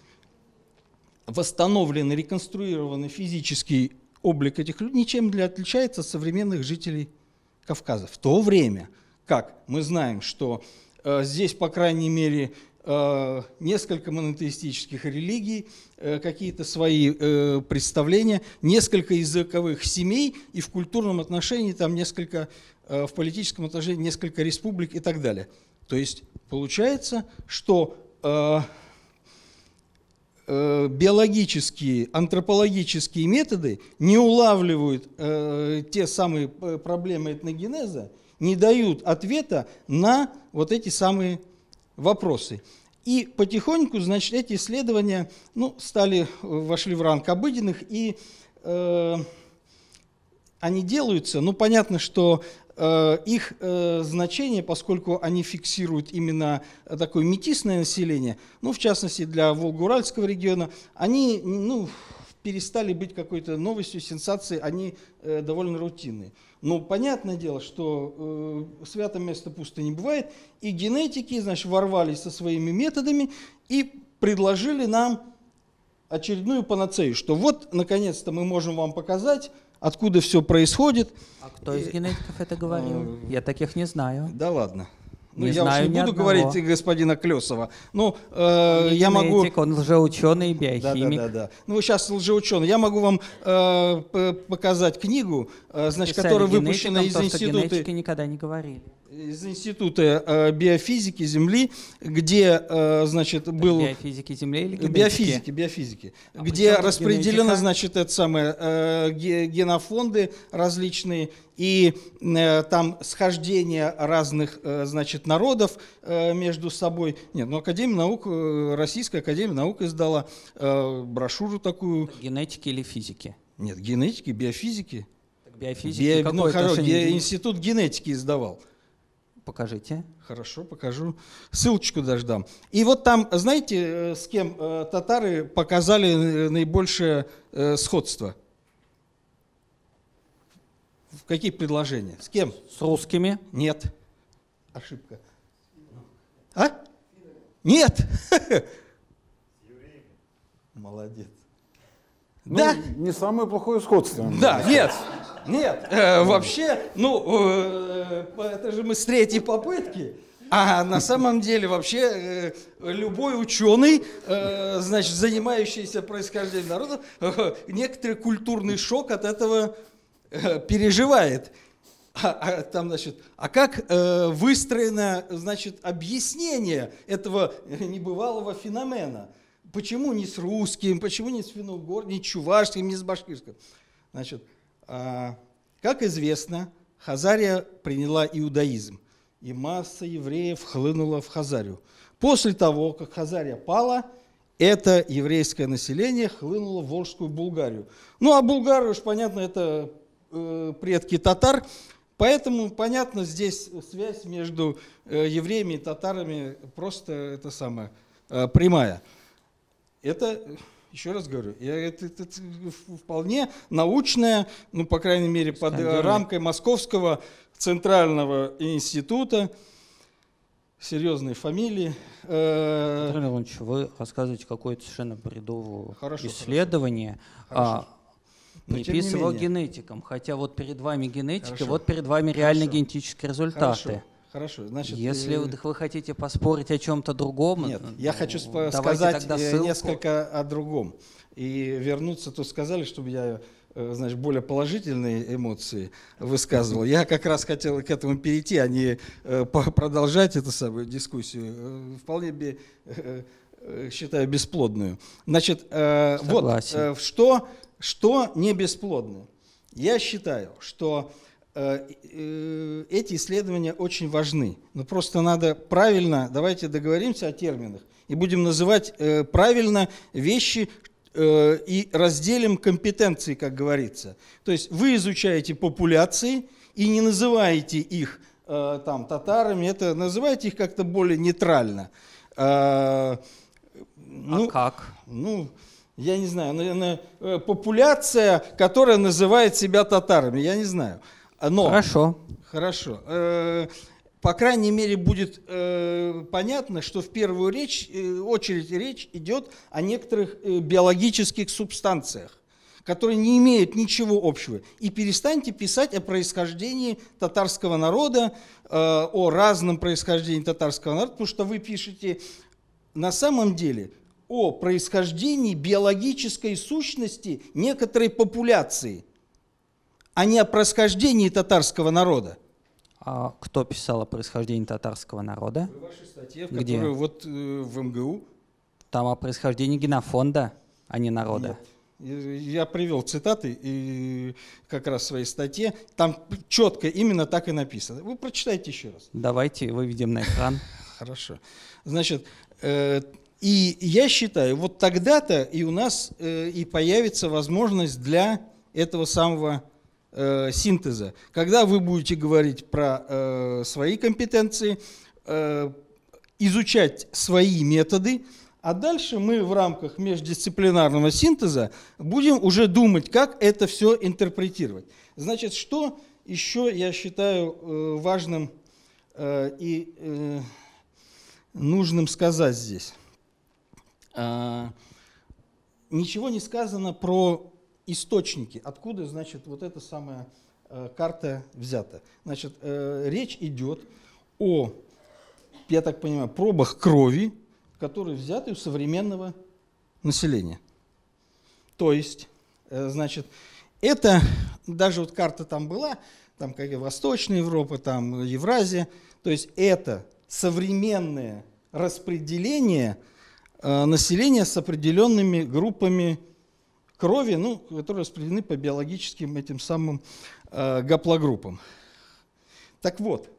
S3: восстановленный, реконструированный физический облик этих людей ничем не отличается от современных жителей Кавказа. В то время, как мы знаем, что э, здесь, по крайней мере, несколько монотеистических религий, какие-то свои представления, несколько языковых семей и в культурном отношении там несколько, в политическом отношении несколько республик и так далее. То есть получается, что биологические, антропологические методы не улавливают те самые проблемы этногенеза, не дают ответа на вот эти самые вопросы. И потихоньку, значит, эти исследования, ну, стали, вошли в ранг обыденных, и э, они делаются, ну, понятно, что э, их э, значение, поскольку они фиксируют именно такое метисное население, ну, в частности, для Волго-Уральского региона, они, ну, перестали быть какой-то новостью, сенсацией, они э, довольно рутинные. Но понятное дело, что э, святое место пусто не бывает, и генетики, значит, ворвались со своими методами и предложили нам очередную панацею, что вот, наконец-то, мы можем вам показать, откуда все происходит.
S2: А кто из генетиков это говорил? Я таких не знаю.
S3: Да ладно. Ну,
S2: Не
S3: я
S2: знаю
S3: уж не буду
S2: одного.
S3: говорить господина Клесова. Ну, э,
S2: Он не
S3: я могу...
S2: генетик, он лжеученый и
S3: Да, да,
S2: биохимик.
S3: да, да. Ну, вы сейчас лжеученый. Я могу вам э, п- показать книгу, э, значит,
S2: Писали
S3: которая выпущена
S2: генетикам
S3: из
S2: то, что
S3: института,
S2: генетики никогда не говорили.
S3: из института э, биофизики Земли, где, э, значит, был...
S2: Биофизики Земли или генетики?
S3: Биофизики, биофизики,
S2: А
S3: где
S2: при чем тут
S3: распределены,
S2: генетика?
S3: значит, это самое, э, ге- генофонды различные, и э, там схождение разных, э, значит, народов э, между собой. Нет, ну, Академия наук, э, Российская Академия наук издала э, брошюру такую.
S2: Генетики или физики?
S3: Нет, генетики, биофизики.
S2: Так биофизики
S3: Био-
S2: какое
S3: ну, хоро-
S2: отношение?
S3: ге- Институт генетики издавал.
S2: Покажите.
S3: Хорошо, покажу. Ссылочку даже дам. И вот там, знаете, э, с кем э, татары показали э, наибольшее э, сходство? В какие предложения? С кем?
S2: С русскими?
S3: Нет. Ошибка. А? Нет. Молодец.
S1: Ну,
S3: Да.
S1: не самое плохое сходство.
S3: Да, нет, нет, э, вообще, ну, э, это же мы с третьей попытки, а на самом деле вообще э, любой ученый, э, значит, занимающийся происхождением народов, э, некоторый культурный шок от этого э, переживает. а, а, там, значит, а как э, выстроено, значит, объяснение этого небывалого феномена? Почему не с русским, почему не с финно-угорским, не с чувашским, не с башкирским? Значит, э, как известно, Хазария приняла иудаизм, и масса евреев хлынула в Хазарию. После того, как Хазария пала, это еврейское население хлынуло в Волжскую Булгарию. Ну, а Булгары, уж понятно, это э, предки татар, поэтому, понятно, здесь связь между э, евреями и татарами просто это самое, э, прямая. Это, еще раз говорю, это, это, это вполне научная, ну, по крайней мере, под
S2: Скандируем.
S3: рамкой Московского центрального института, серьезные фамилии.
S2: Анатолий Леонидович, вы рассказываете какое-то совершенно бредовое
S3: Хорошо,
S2: исследование,
S3: хорошо.
S2: а,
S3: Но тем не
S2: приписывал
S3: менее.
S2: генетикам, хотя вот перед вами генетика,
S3: Хорошо.
S2: вот перед вами реальные
S3: Хорошо.
S2: генетические результаты.
S3: Хорошо, хорошо. Значит,
S2: Если
S3: э,
S2: вы, вы хотите поспорить о чем-то другом,
S3: Нет,
S2: ну,
S3: я хочу спо-
S2: давайте
S3: сказать
S2: тогда
S3: э,
S2: ссылку.
S3: несколько о другом. И вернуться, то сказали, чтобы я, э, значит, более положительные эмоции высказывал. Я как раз хотел к этому перейти, а не э, по- продолжать эту самую дискуссию. Э, Вполне бе- э, э, считаю бесплодную. Значит, э, вот
S2: Согласен.
S3: э, что, что не бесплодно. Я считаю, что э, э, эти исследования очень важны. Но просто надо правильно, давайте договоримся о терминах и будем называть э, правильно вещи э, и разделим компетенции, как говорится. То есть вы изучаете популяции и не называете их э, там татарами, это называете их как-то более нейтрально. Э, ну,
S2: А как?
S3: ну, я не знаю, наверное, э, популяция, которая называет себя татарами, я не знаю. Но,
S2: Хорошо.
S3: Хорошо. Э, По крайней мере, будет э, понятно, что в первую речь, э, очередь речь идет о некоторых э, биологических субстанциях, которые не имеют ничего общего. И перестаньте писать о происхождении татарского народа, э, о разном происхождении татарского народа, потому что вы пишете на самом деле о происхождении биологической сущности некоторой популяции, а не о происхождении татарского народа.
S2: А кто писал о происхождении татарского народа?
S3: В вашей статье, в
S2: Где?
S3: которую вот э, в эм гэ у.
S2: Там о происхождении генофонда, а не народа.
S3: Нет. Я привел цитаты и как раз в своей статье. Там четко именно так и написано. Вы прочитайте еще раз.
S2: Давайте выведем на экран.
S3: Хорошо. Значит, э, и я считаю, вот тогда-то и у нас э, и появится возможность для этого самого э, синтеза. Когда вы будете говорить про э, свои компетенции, э, изучать свои методы, а дальше мы в рамках междисциплинарного синтеза будем уже думать, как это все интерпретировать. Значит, что еще я считаю э, важным э, и э, нужным сказать здесь? А, ничего не сказано про источники, откуда, значит, вот эта самая э, карта взята. Значит, э, речь идет о, я так понимаю, пробах крови, которые взяты у современного населения. То есть, э, значит, это, даже вот карта там была, там как и Восточная Европа, там Евразия, то есть это современное распределение э, населения с определенными группами крови, ну, которые распределены по биологическим этим самым э, гаплогруппам. Так вот,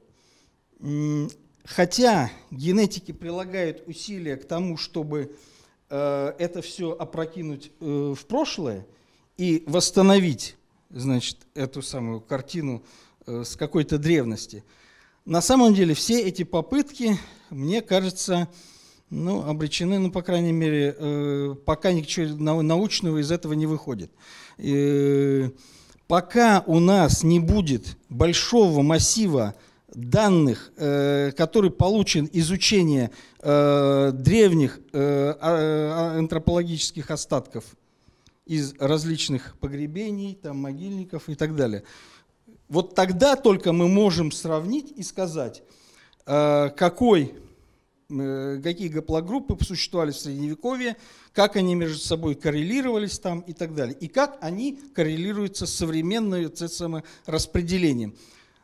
S3: хотя генетики прилагают усилия к тому, чтобы э, это все опрокинуть э, в прошлое и восстановить, значит, эту самую картину э, с какой-то древности, на самом деле все эти попытки, мне кажется, ну, обречены, ну, по крайней мере, э, пока ничего научного из этого не выходит. Э, пока у нас не будет большого массива данных, э, который получен изучение э, древних э, антропологических остатков из различных погребений, там, могильников и так далее, вот тогда только мы можем сравнить и сказать, э, какой, э, какие гаплогруппы существовали в Средневековье, как они между собой коррелировались там и так далее, и как они коррелируются с современным распределением.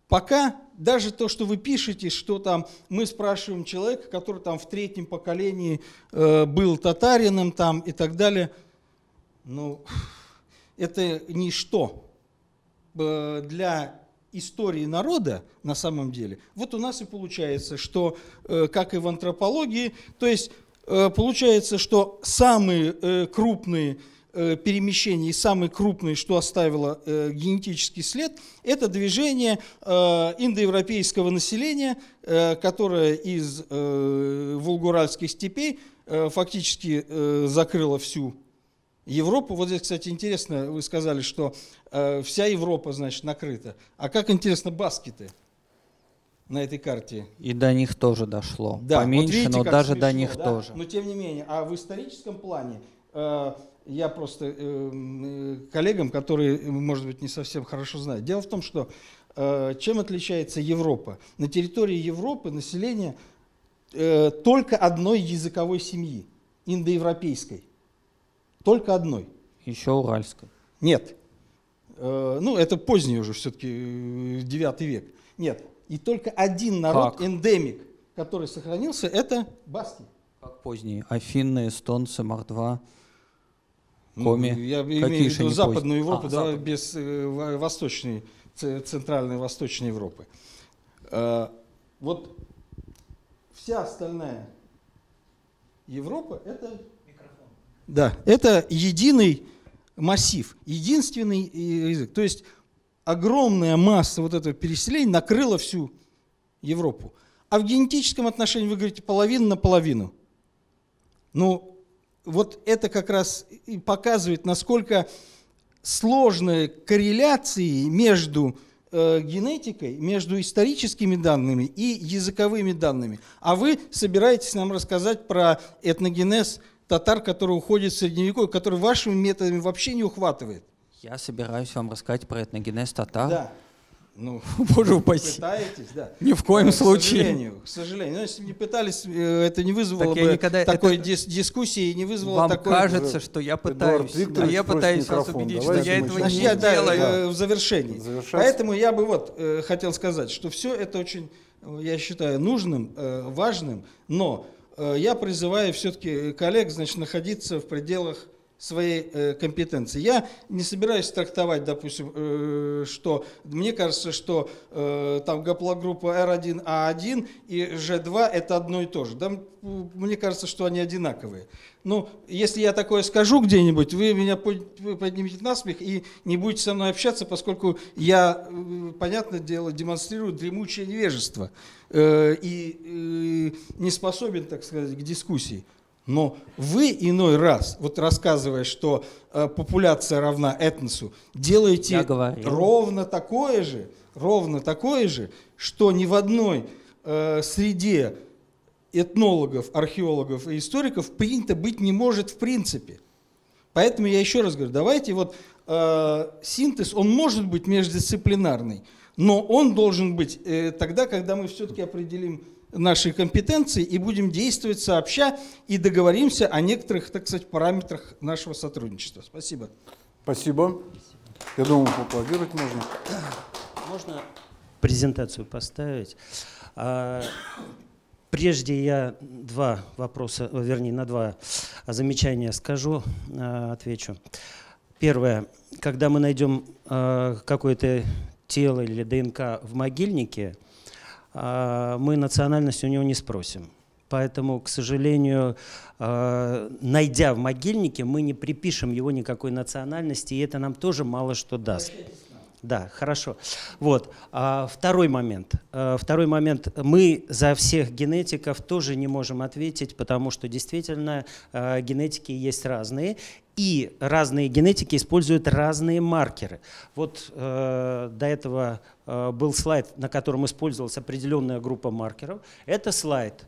S3: Пока даже то, что вы пишете, что там мы спрашиваем человека, который там в третьем поколении э, был татарином там и так далее, ну, это ничто э, для истории народа на самом деле. Вот у нас и получается, что, э, как и в антропологии, то есть э, получается, что самые э, крупные перемещений, и самый крупный, что оставило э, генетический след, это движение э, индоевропейского населения, э, которое из э, волго-уральских степей э, фактически э, закрыло всю Европу. Вот здесь, кстати, интересно, вы сказали, что э, вся Европа, значит, накрыта. А как интересно баски-то на этой карте?
S2: И до них тоже дошло.
S3: Да,
S2: Поменьше,
S3: вот видите,
S2: но
S3: как
S2: даже
S3: смешно,
S2: до них
S3: да?
S2: тоже.
S3: Но тем не менее, а в историческом плане э, я просто э, коллегам, которые, может быть, не совсем хорошо знают. Дело в том, что э, чем отличается Европа? На территории Европы население э, только одной языковой семьи, индоевропейской. Только одной.
S2: Еще уральской.
S3: Нет. Э, ну, это поздний уже все-таки девятый век. Нет. И только один народ,
S2: Как?
S3: эндемик, который сохранился, это баски.
S2: Как поздние? Афинны, эстонцы, мордва.
S3: Ну,
S2: Коми.
S3: я
S2: Какие
S3: имею в
S2: еще
S3: виду
S2: не
S3: Западную
S2: поздние?
S3: Европу,
S2: А,
S3: да,
S2: Запад.
S3: без э, во- восточной, ц- центральной восточной Европы. Э, вот вся остальная Европа это, да, это единый массив, единственный язык. То есть огромная масса вот этого переселения накрыла всю Европу. А в генетическом отношении вы говорите половина на половину. Ну, вот это как раз и показывает, насколько сложные корреляции между э, генетикой, между историческими данными и языковыми данными. А вы собираетесь нам рассказать про этногенез татар, который уходит в Средневековье, который вашими методами вообще не ухватывает.
S2: Я собираюсь вам рассказать про этногенез татар.
S3: Да. Ну,
S2: Боже
S3: вы
S2: упаси.
S3: пытаетесь, да.
S2: Ни в коем
S3: К
S2: случае.
S3: сожалению, к сожалению. Но если бы не пытались, э, это не вызвало
S2: Так я
S3: бы
S2: никогда-
S3: такой
S2: это-
S3: дис- дискуссии, не вызвало
S2: Вам
S3: такой...
S2: кажется, что я пытаюсь, а
S1: Викторович
S2: я
S1: просит
S2: пытаюсь вас
S1: микрофон.
S2: убедить,
S1: Давайте
S2: что я
S1: мы
S2: этого
S3: Значит,
S2: не
S3: я да,
S2: делаю.
S3: э, в завершении.
S1: Завершать.
S3: Поэтому я бы вот э, хотел сказать, что все это очень, э, я считаю, нужным, э, важным, но э, я призываю все-таки коллег, значит, находиться в пределах своей э, компетенции. Я не собираюсь трактовать, допустим, э, что мне кажется, что э, там гаплогруппа эр один а один и жэ два это одно и то же. Да, м, мне кажется, что они одинаковые. Ну, если я такое скажу где-нибудь, вы меня под- вы поднимете на смех и не будете со мной общаться, поскольку я, э, понятное дело, демонстрирую дремучее невежество э, и э, не способен, так сказать, к дискуссии. Но вы иной раз, вот рассказывая, что э, популяция равна этносу, делаете
S2: Я говорил.
S3: ровно такое же, ровно такое же, что ни в одной э, среде этнологов, археологов и историков принято быть не может в принципе. Поэтому я еще раз говорю, давайте вот э, синтез, он может быть междисциплинарный, но он должен быть э, тогда, когда мы все-таки определим наши компетенции и будем действовать сообща и договоримся о некоторых, так сказать, параметрах нашего сотрудничества. Спасибо.
S1: Спасибо. Я думаю, поаплодировать можно.
S5: Можно презентацию поставить? А, Прежде я два вопроса, вернее, на два замечания скажу, а, отвечу. Первое. Когда мы найдем а, какое-то тело или ДНК в могильнике, а, мы национальность у него не спросим. Поэтому, к сожалению, а, найдя в могильнике, мы не припишем его никакой национальности, и это нам тоже мало что даст. Да, хорошо. Вот. А, второй момент. А, второй момент. Мы за всех генетиков тоже не можем ответить, потому что действительно а, генетики есть разные, и разные генетики используют разные маркеры. Вот э, до этого э, был слайд, на котором использовалась определенная группа маркеров. Это слайд.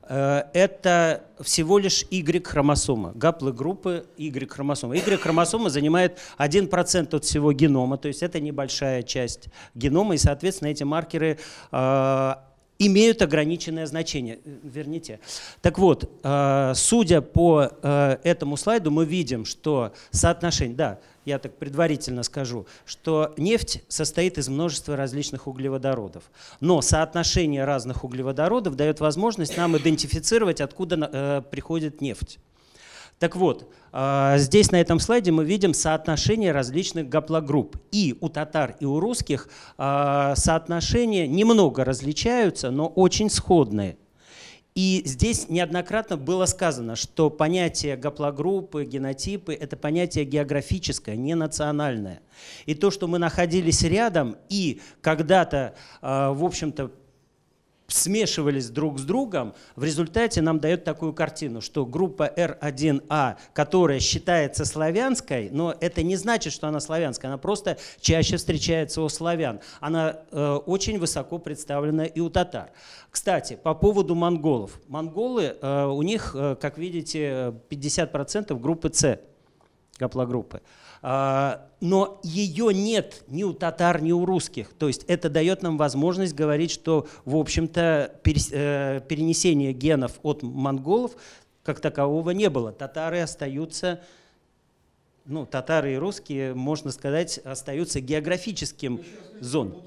S5: Это всего лишь Y-хромосома, гаплогруппы Y-хромосомы. Y-хромосома занимает один процент от всего генома, то есть это небольшая часть генома, и, соответственно, эти маркеры э, имеют ограниченное значение. Верните. Так вот, э, судя по э, этому слайду, мы видим, что соотношение, да, я так предварительно скажу, что нефть состоит из множества различных углеводородов. Но соотношение разных углеводородов дает возможность нам идентифицировать, откуда э, приходит нефть. Так вот, здесь на этом слайде мы видим соотношение различных гаплогрупп. И у татар, и у русских соотношения немного различаются, но очень сходные. И здесь неоднократно было сказано, что понятие гаплогруппы, генотипы – это понятие географическое, не национальное. И то, что мы находились рядом и когда-то, в общем-то, смешивались друг с другом, в результате нам дает такую картину, что группа эр один а, которая считается славянской, но это не значит, что она славянская, она просто чаще встречается у славян. Она э, очень высоко представлена и у татар. Кстати, по поводу монголов. Монголы, э, у них, э, как видите, пятьдесят процентов группы С, гаплогруппы. Но ее нет ни у татар, ни у русских. То есть это дает нам возможность говорить, что, в общем-то, перенесение генов от монголов как такового не было. Татары остаются, ну, татары и русские, можно сказать, остаются географическим зоной.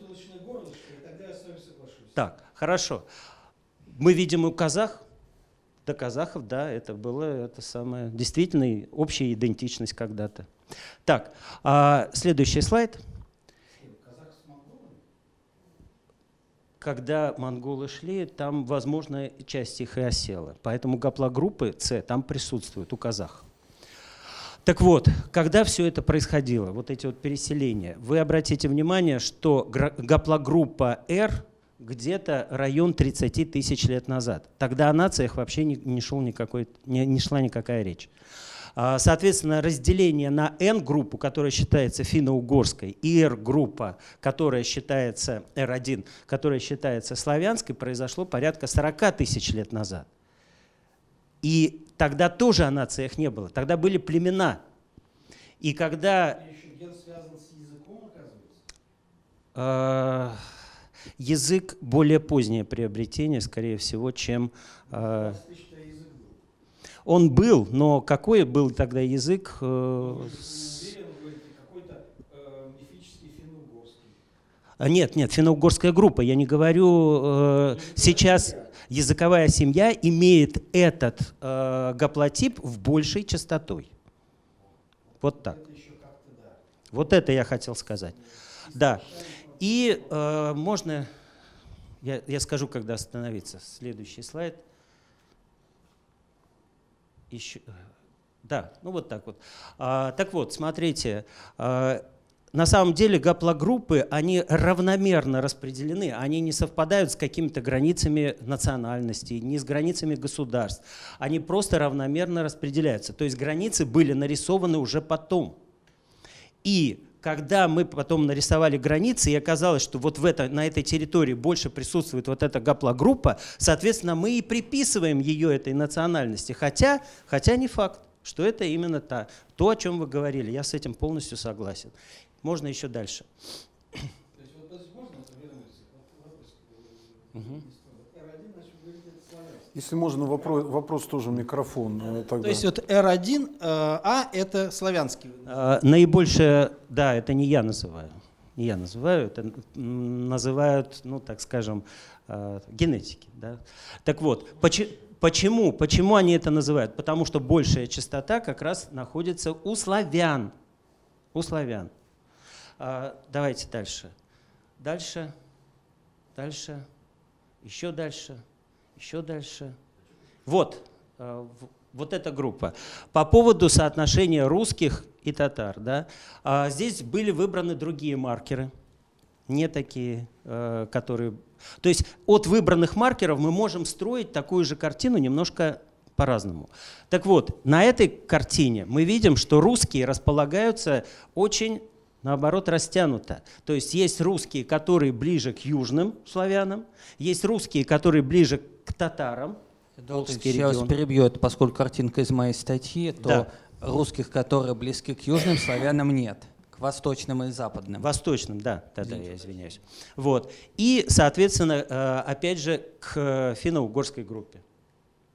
S5: Так, хорошо. Мы видим у казах. До казахов, да, это было это самое, действительно общая идентичность когда-то. Так, а, следующий слайд. Когда монголы шли, там, возможно, часть их и осела. Поэтому гаплогруппы С там присутствуют у казахов. Так вот, когда все это происходило, вот эти вот переселения, вы обратите внимание, что гаплогруппа Р где-то район тридцати тысяч лет назад. Тогда о нациях вообще не, не, шел никакой, не, не шла никакая речь. Соответственно, разделение на N-группу, которая считается финно-угорской, и R-группа, которая считается эр один, которая считается славянской, произошло порядка сорока тысяч лет назад. И тогда тоже о нациях не было. Тогда были племена. И когда...
S3: Ген связан с языком, оказывается?
S5: Язык более позднее приобретение, скорее всего, чем... Э, он был, но какой был тогда язык? Э, с... Нет, нет, финно-угорская группа. Я не говорю... Э, сейчас языковая семья имеет этот э, гаплотип в большей частотой. Вот так. Вот это я хотел сказать. Да. И э, можно, я, я скажу, когда остановиться. Следующий слайд. Еще, да, ну вот так вот. А, так вот, смотрите, а, на самом деле гаплогруппы, они равномерно распределены, они не совпадают с какими-то границами национальностей, не с границами государств. Они просто равномерно распределяются. То есть границы были нарисованы уже потом. И когда мы потом нарисовали границы, и оказалось, что вот в это, на этой территории больше присутствует вот эта гаплогруппа, соответственно, мы и приписываем ее этой национальности. Хотя, хотя не факт, что это именно та, то, о чем вы говорили. Я с этим полностью согласен. Можно еще дальше.
S3: То есть вот здесь можно вернуться? Вопрос.
S5: Угу.
S1: Если можно, вопрос, вопрос тоже микрофон. Тогда.
S3: То есть вот эр один а это славянский?
S5: А, наибольшее, да, это не я называю. Не я называю, это называют, ну так скажем, генетики. Да? Так вот, почему, почему, почему они это называют? Потому что большая частота как раз находится у славян. У славян. А, давайте дальше. Дальше, дальше, еще дальше. Еще дальше. Вот, вот эта группа. По поводу соотношения русских и татар. Да, здесь были выбраны другие маркеры, не такие, которые... То есть от выбранных маркеров мы можем строить такую же картину немножко по-разному. Так вот, на этой картине мы видим, что русские располагаются очень, наоборот, растянуто. То есть есть русские, которые ближе к южным славянам, есть русские, которые ближе к татарам.
S2: Сейчас перебьет, поскольку картинка из моей статьи, то
S5: да.
S2: Русских, которые близки к южным славянам, нет. К восточным и западным.
S5: Восточным, да, тогда я извиняюсь. Вот. И, соответственно, опять же, к финно-угорской группе.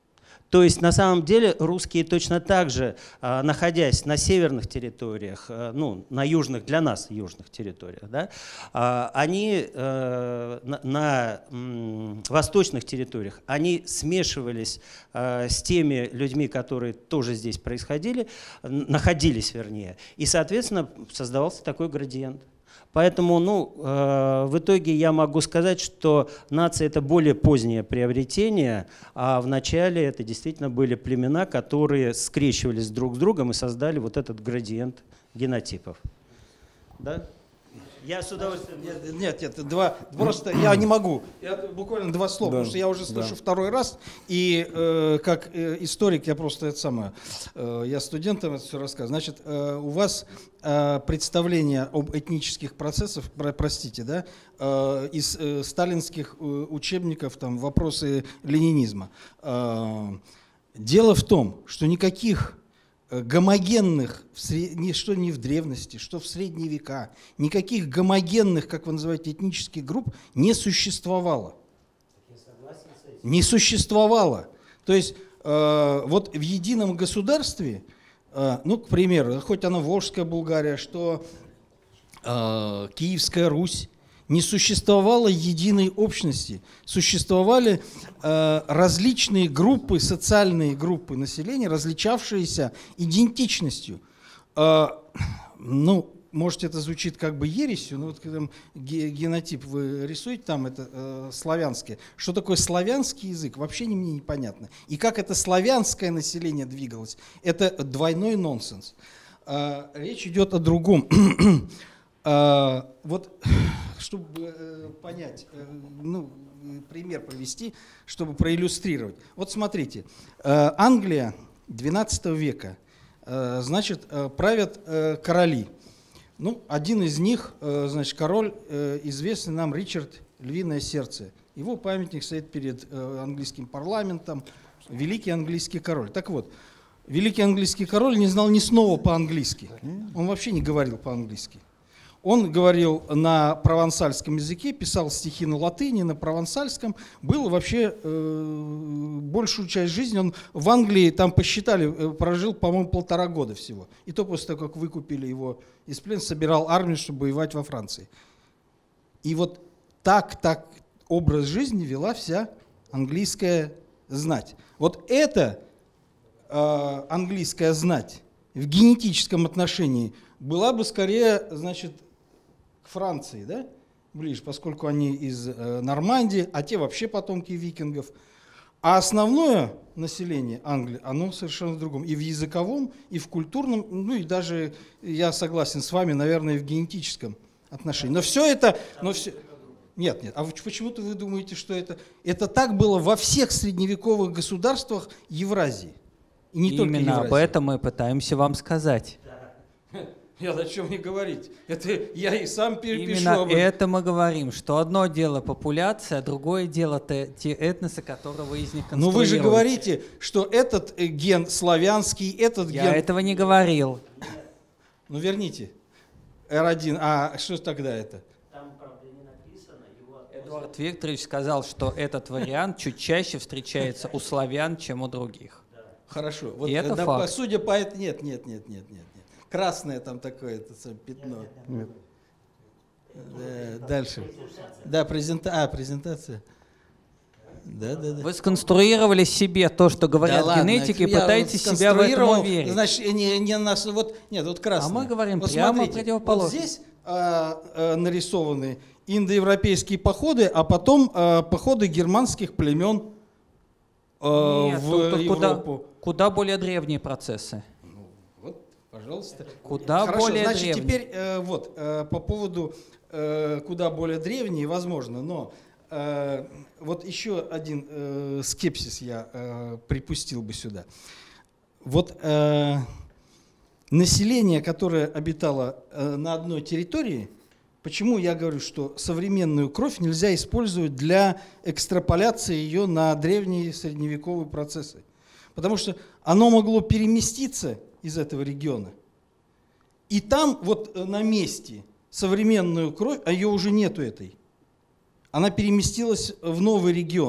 S5: То есть на самом деле русские точно так же, а, находясь на северных территориях, а, ну, на южных, для нас южных территориях, да, а, они а, на, на м, восточных территориях, они смешивались а, с теми людьми, которые тоже здесь происходили, находились, вернее, и, соответственно, создавался такой градиент. Поэтому, ну, э, в итоге я могу сказать, что нация – это более позднее приобретение, а в начале это действительно были племена, которые скрещивались друг с другом и создали вот этот градиент генотипов. Да? Я с удовольствием...
S3: Нет, нет, нет, два, просто я не могу. Я буквально два слова,
S1: Да,
S3: потому что я уже слышу
S1: да.
S3: второй раз. И э, как э, историк, я просто это самое, э, я студентам это все рассказываю. Значит, э, у вас э, представление об этнических процессах, про, простите, да, э, из э, сталинских э, учебников, там, вопросы ленинизма. Э, дело в том, что никаких гомогенных, что ни в древности, что в средние века, никаких гомогенных, как вы называете, этнических групп не существовало. Не существовало. То есть э, вот в едином государстве, э, ну, к примеру, хоть она Волжская Булгария, что э, Киевская Русь, не существовало единой общности, существовали э, различные группы, социальные группы населения, различавшиеся идентичностью. Э, ну, может, это звучит как бы ересью, но вот когда генотип вы рисуете, там это э, славянское. Что такое славянский язык, вообще не, мне непонятно. И как это славянское население двигалось, это двойной нонсенс. Э, речь идет о другом. э, вот... Чтобы э, понять, э, ну, пример привести, чтобы проиллюстрировать. Вот смотрите, э, Англия двенадцатого века, э, значит, э, правят э, короли. Ну, один из них, э, значит, король, э, известный нам Ричард Львиное Сердце. Его памятник стоит перед э, английским парламентом, великий английский король. Так вот, великий английский король не знал ни слова по-английски. Он вообще не говорил по-английски. Он говорил на провансальском языке, писал стихи на латыни, на провансальском. Был вообще э, большую часть жизни он в Англии, там посчитали, прожил, по-моему, полтора года всего. И то после того, как выкупили его из плена, собирал армию, чтобы воевать во Франции. И вот так, так образ жизни вела вся английская знать. Вот эта э, английская знать в генетическом отношении была бы скорее, значит, к Франции, да, ближе, поскольку они из э, Нормандии, а те вообще потомки викингов. А основное население Англии, оно совершенно в другом. И в языковом, и в культурном, ну и даже, я согласен с вами, наверное, в генетическом отношении. Но все это... Но все, нет, нет, а почему-то вы думаете, что это... Это так было во всех средневековых государствах Евразии. И не только
S2: Именно
S3: Евразии.
S2: об этом мы пытаемся вам сказать.
S3: Я о чем не говорить? Это я и сам пишу
S2: Именно
S3: об этом.
S2: это мы говорим, что одно дело популяция, а другое дело те, те этносы, которые вы из них конструируете.
S3: Но вы же говорите, что этот ген славянский, этот
S2: Я
S3: ген...
S2: этого не говорил.
S3: Ну верните. эр один. А что тогда это?
S5: Там, правда, не написано. Его...
S2: Эдуард Викторович сказал, что этот вариант чуть чаще встречается у славян, чем у других.
S3: Хорошо. Вот,
S2: И это
S3: да,
S2: факт.
S3: Судя по этому... Нет, нет, нет, нет, нет. нет. Красное там такое это, пятно.
S1: Нет.
S3: Да, дальше. Да, презента... а, презентация. Да, да, да.
S2: Вы сконструировали себе то, что говорят
S3: Да ладно,
S2: генетики, и
S3: я
S2: пытаетесь
S3: вот
S2: себя в этом
S3: сконструировал,
S2: уверить.
S3: Значит, не, не нас, вот, нет, вот красное.
S2: А мы говорим
S3: вот
S2: прямо
S3: смотрите,
S2: противоположно.
S3: Вот здесь а, а, нарисованы индоевропейские походы, а потом а, походы германских племен а,
S2: Нет,
S3: в
S2: тут- тут куда,
S3: Европу.
S2: куда более древние процессы.
S3: Вот, пожалуйста.
S2: Куда
S3: Хорошо,
S2: более
S3: значит,
S2: древние.
S3: теперь э, вот э, по поводу э, куда более древние, возможно, но э, вот еще один э, скепсис я э, припустил бы сюда. Вот э, население, которое обитало э, на одной территории, почему я говорю, что современную кровь нельзя использовать для экстраполяции ее на древние средневековые процессы? Потому что оно могло переместиться из этого региона. И там вот на месте современную кровь, а ее уже нету этой, она переместилась в новый регион.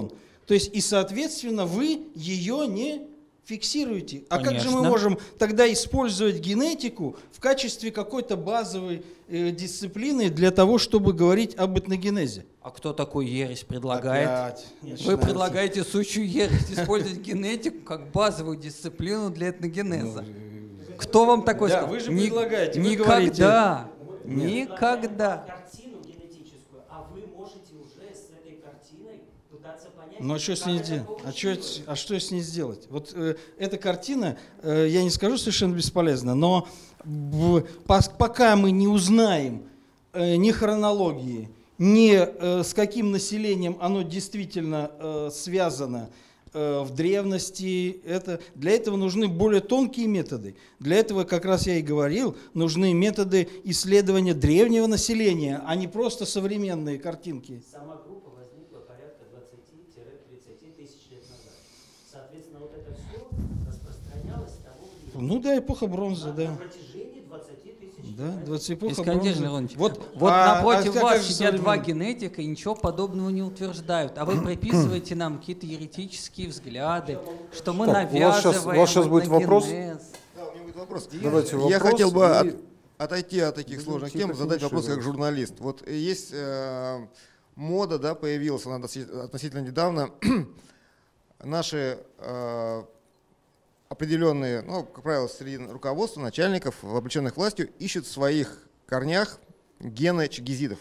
S3: То есть и, соответственно, вы ее не фиксируете. А как же мы
S2: Конечно.
S3: можем тогда использовать генетику в качестве какой-то базовой э, дисциплины для того, чтобы говорить об этногенезе?
S2: А кто такой ересь предлагает?
S3: Опять
S2: Вы
S3: начинается.
S2: предлагаете сущую ересь использовать генетику как базовую дисциплину для этногенеза. Кто вам такой
S3: Да,
S2: сказал?
S3: вы же
S2: Ни-
S3: предлагаете, вы
S2: Никогда.
S3: говорите.
S2: Никогда.
S5: Картину генетическую, а вы можете уже с этой картиной пытаться понять.
S3: Ну а что с ней
S5: как
S3: сделать?
S5: это
S3: А что,
S5: получилось.
S3: а что с ней сделать? Вот э, эта картина, э, я не скажу совершенно бесполезна, но в- пос- пока мы не узнаем э, ни хронологии, ни э, с каким населением оно действительно э, связано э, в древности, это, для этого нужны более тонкие методы. Для этого, как раз я и говорил, нужны методы исследования древнего населения, а не просто современные картинки.
S5: Сама группа возникла порядка двадцати-тридцати тысяч лет назад. Соответственно, вот это все распространялось с того времени.
S3: Ну да, эпоха бронзы,
S5: На
S3: да.
S5: протяжении двадцати тысяч
S3: Да,
S5: лет.
S3: двадцать эпоха
S2: Искандер
S3: бронзы.
S2: Леонидович,
S3: Вот,
S2: вот
S3: а-
S2: напротив
S3: а как
S2: вас
S3: же
S2: сидят два
S3: современные?
S2: генетика и ничего подобного не утверждают. А вы приписываете нам какие-то еретические взгляды, что мы
S1: Так, у вас щас-
S2: навязываем
S1: у вас щас будет вопрос?
S2: этногенез.
S7: Да, у меня будет вопрос.
S1: Давайте
S7: Я
S1: вопрос
S7: хотел бы
S1: и-
S7: от- отойти от таких
S1: Будем
S7: сложных
S1: тихо
S7: тем, задать вопрос как
S1: финишировать.
S7: журналист. Вот есть э, мода, да, появилась, она относи- относительно недавно. Наши э, определенные, ну, как правило, среди руководства, начальников, облеченных властью, ищут в своих корнях гены чингизидов.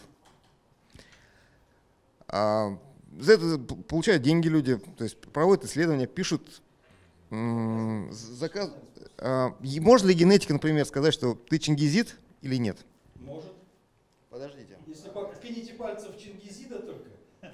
S7: А, за это п- получают деньги люди, то есть проводят исследования, пишут м, заказ. А, и можно ли генетика, например, сказать, что ты чингизид или нет?
S3: Может.
S7: Подождите.
S3: Если ткните пальцев Чингизида только.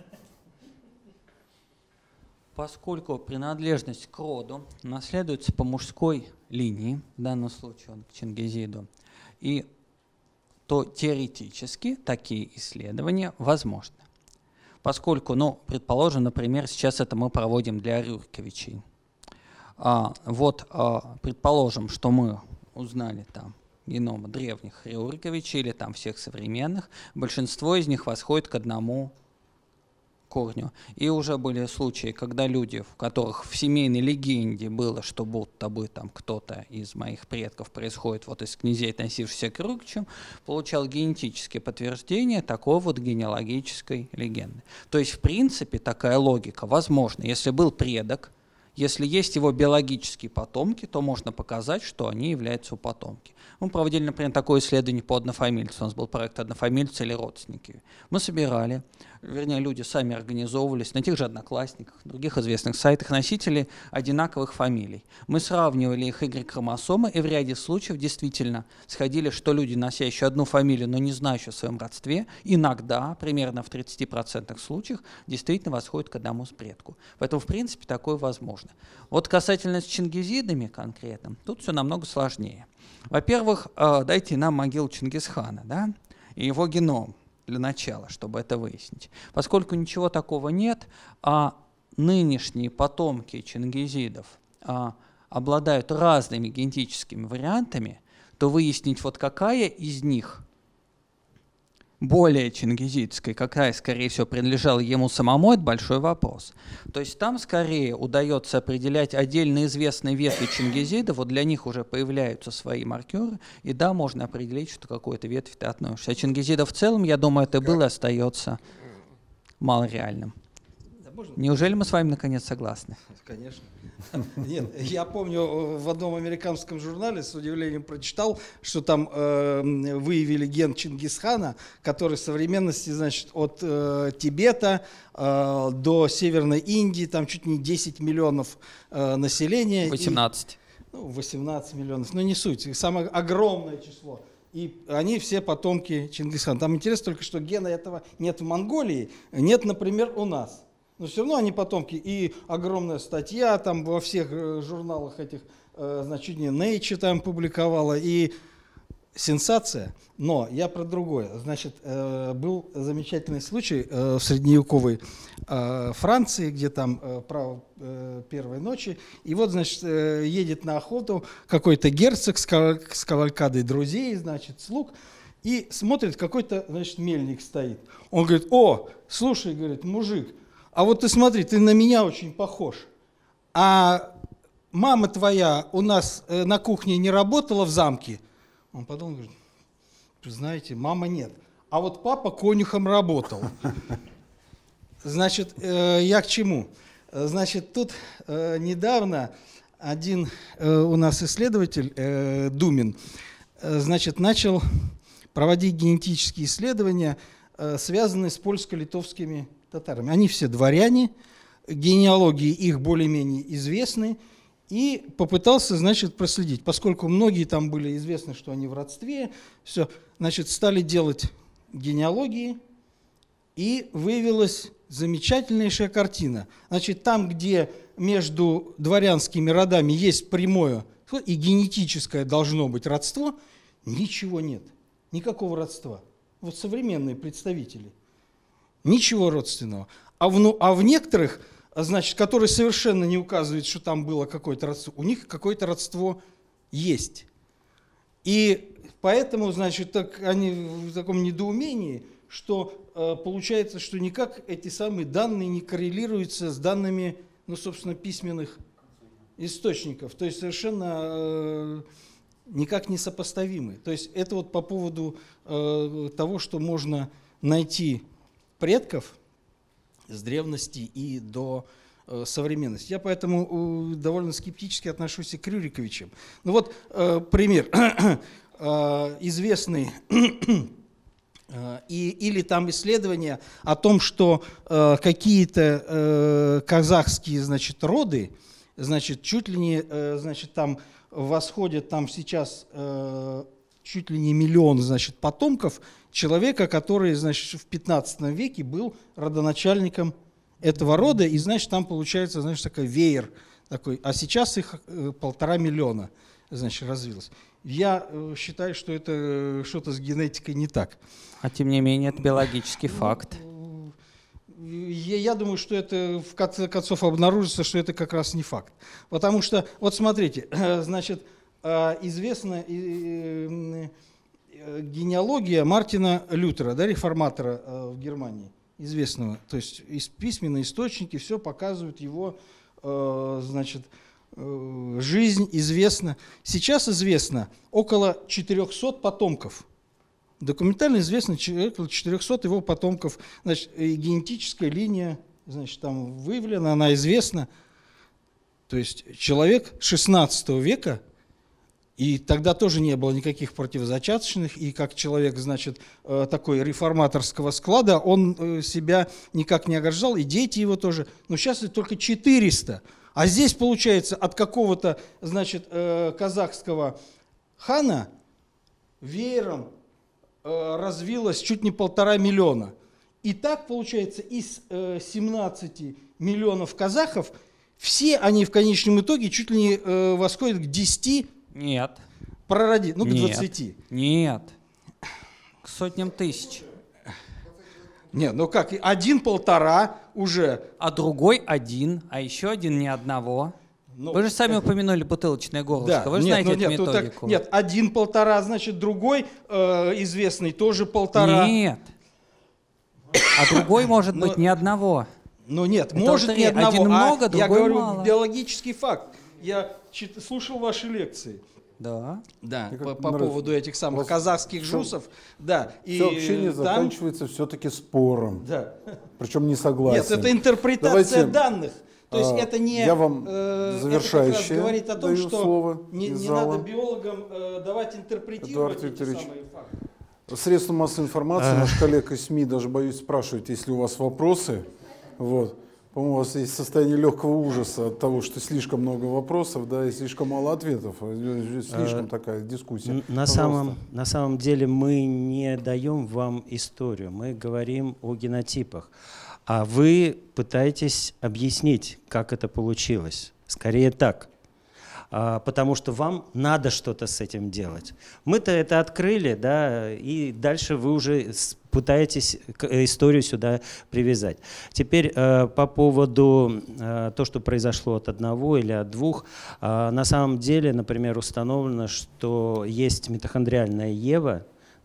S2: Поскольку принадлежность к роду наследуется по мужской линии, в данном случае он к Чингизиду, и то теоретически такие исследования возможны. Поскольку, ну, предположим, например, сейчас это мы проводим для Рюриковичей. А, вот, а, предположим, что мы узнали там геномы древних Рюриковичей или там всех современных, большинство из них восходит к одному корню. И уже были случаи, когда люди, в которых в семейной легенде было, что будто бы там кто-то из моих предков происходит вот из князей, относившихся к Рюриковичам, получал генетические подтверждения такой вот генеалогической легенды. То есть, в принципе, такая логика возможна. Если был предок, если есть его биологические потомки, то можно показать, что они являются у потомки. Мы проводили, например, такое исследование по однофамильцу. У нас был проект «Однофамильцы или родственники». Мы собирали, вернее, люди сами организовывались на тех же «Одноклассниках», других известных сайтах, носители одинаковых фамилий. Мы сравнивали их Y-хромосомы, и в ряде случаев действительно сходили, что люди, носящие одну фамилию, но не знающие о своем родстве, иногда, примерно в тридцати процентах случаев, действительно восходят к одному с предку. Поэтому, в принципе, такое возможно. Вот касательно с чингизидами конкретно, тут все намного сложнее. Во-первых, дайте нам могилу Чингисхана, да, и его геном для начала, чтобы это выяснить. Поскольку ничего такого нет, а нынешние потомки чингизидов а, обладают разными генетическими вариантами, то выяснить, вот какая из них более чингизидской, какая, скорее всего, принадлежала ему самому, это большой вопрос. То есть там скорее удается определять отдельно известные ветви чингизидов, вот для них уже появляются свои маркеры, и да, можно определить, что к какой-то ветви ты относишься. А чингизидов в целом, я думаю, это было и остается малореальным. Неужели мы с вами наконец согласны?
S3: Конечно. Нет, я помню, в одном американском журнале с удивлением прочитал, что там э, выявили ген Чингисхана, который в современности, значит, от э, Тибета э, до Северной Индии, там чуть не десять миллионов э, населения.
S2: восемнадцать.
S3: И, ну, восемнадцать миллионов, но не суть, самое огромное число. И они все потомки Чингисхана. Там интересно только, что гена этого нет в Монголии, нет, например, у нас. Но все равно они потомки. И огромная статья там во всех э, журналах этих, э, значит, не Nature там публиковала. И сенсация. Но я про другое. Значит, э, был замечательный случай э, в средневековой э, Франции, где там э, право э, первой ночи. И вот, значит, э, едет на охоту какой-то герцог с, каваль- с кавалькадой друзей, значит, слуг. И смотрит, какой-то, значит, мельник стоит. Он говорит: о, слушай, говорит, мужик, а вот ты смотри, ты на меня очень похож. А мама твоя у нас э, на кухне не работала в замке? Он подумал, говорит, знаете, мама нет. А вот папа конюхом работал. Значит, э, я к чему? Значит, тут э, недавно один э, у нас исследователь, э, Думин, э, значит, начал проводить генетические исследования, э, связанные с польско-литовскими татарами. Они все дворяне, генеалогии их более-менее известны, и попытался, значит, проследить. Поскольку многие там были известны, что они в родстве, все, значит, стали делать генеалогии, и выявилась замечательнейшая картина. Значит, там, где между дворянскими родами есть прямое и генетическое должно быть родство, ничего нет, никакого родства. Вот современные представители. Ничего родственного. А в, ну, а в некоторых, значит, которые совершенно не указывают, что там было какое-то родство, у них какое-то родство есть. И поэтому, значит, так, они в таком недоумении, что э, получается, что никак эти самые данные не коррелируются с данными, ну, собственно, письменных источников. То есть совершенно э, никак не сопоставимы. То есть это вот по поводу э, того, что можно найти предков с древности и до э, современности. Я поэтому э, довольно скептически отношусь и к Рюриковичам. Ну вот э, пример. э, известный э, и, или там исследования о том, что э, какие-то э, казахские, значит, роды, значит, чуть ли не, э, значит, там восходят там сейчас э, чуть ли не миллион, значит, потомков человека, который, значит, в пятнадцатом веке был родоначальником этого рода, и, значит, там получается, значит, такой веер такой, а сейчас их э, полтора миллиона, значит, развилось. Я э, считаю, что это э, что-то с генетикой не так.
S2: А тем не менее, это биологический факт.
S3: Я, я думаю, что это в конце концов обнаружится, что это как раз не факт. Потому что, вот смотрите, значит, известна генеалогия Мартина Лютера, да, реформатора в Германии, известного. То есть письменные источники все показывают его, значит, жизнь известна. Сейчас известно около четырехсот потомков. Документально известно около четырехсот его потомков. Значит, генетическая линия, значит, там выявлена, она известна. То есть человек шестнадцатого века, и тогда тоже не было никаких противозачаточных, и как человек, значит, такой реформаторского склада, он себя никак не ограждал, и дети его тоже. Но сейчас это только четыреста. А здесь, получается, от какого-то, значит, казахского хана веером развилось чуть не полтора миллиона. И так, получается, из семнадцати миллионов казахов, все они в конечном итоге чуть ли не восходят к десяти.
S2: Нет.
S3: Пророди, ну, к
S2: Нет.
S3: двадцати.
S2: Нет. К сотням тысяч.
S3: Нет, ну как, один-полтора уже.
S2: А другой один, а еще один ни одного.
S3: Ну,
S2: Вы же сами
S3: как...
S2: упомянули бутылочное горлышко.
S3: Да,
S2: Вы же
S3: нет,
S2: знаете
S3: ну,
S2: эту
S3: нет, ну,
S2: методику.
S3: так, нет, один-полтора, значит, другой э, известный тоже полтора.
S2: Нет. А другой может быть ни одного.
S3: Ну нет,
S2: Это
S3: может ни одного.
S2: Один много,
S3: а
S2: другой
S3: я говорю,
S2: мало.
S3: Биологический факт. Я чит, слушал ваши лекции.
S2: Да.
S3: Да,
S1: Мне
S3: по,
S1: как
S3: по
S1: нравится.
S3: поводу этих самых
S1: Вас
S3: казахских
S1: все-
S3: жусов. Да, и
S1: Все общение
S3: там-
S1: заканчивается все-таки спором.
S3: Да.
S1: Причем не согласен.
S3: Нет, это интерпретация
S1: Давайте,
S3: данных. То есть
S1: а,
S3: это не
S1: я вам
S3: э,
S1: завершающее
S3: это как раз говорит о том,
S1: даю
S3: что
S1: слово
S3: не,
S1: из
S3: не
S1: зала.
S3: надо биологам э, давать интерпретировать
S1: Эдуард
S3: эти
S1: Викторович.
S3: самые факты.
S1: Средства массовой информации, наш коллега из СМИ, даже боюсь спрашивать, если у вас вопросы. Вот. По-моему, у вас есть состояние легкого ужаса от того, что слишком много вопросов, да, и слишком мало ответов. Слишком такая дискуссия.
S5: Н- На
S1: Пожалуйста.
S5: самом, на самом деле мы не даем вам историю, мы говорим о генотипах. А вы пытаетесь объяснить, как это получилось. Скорее так. А, потому что вам надо что-то с этим делать. Мы-то это открыли, да, и дальше вы уже с- пытаетесь к- историю сюда привязать. Теперь э, по поводу э, то, что произошло от одного или от двух. Э, на самом деле, например, установлено, что есть митохондриальная Ева,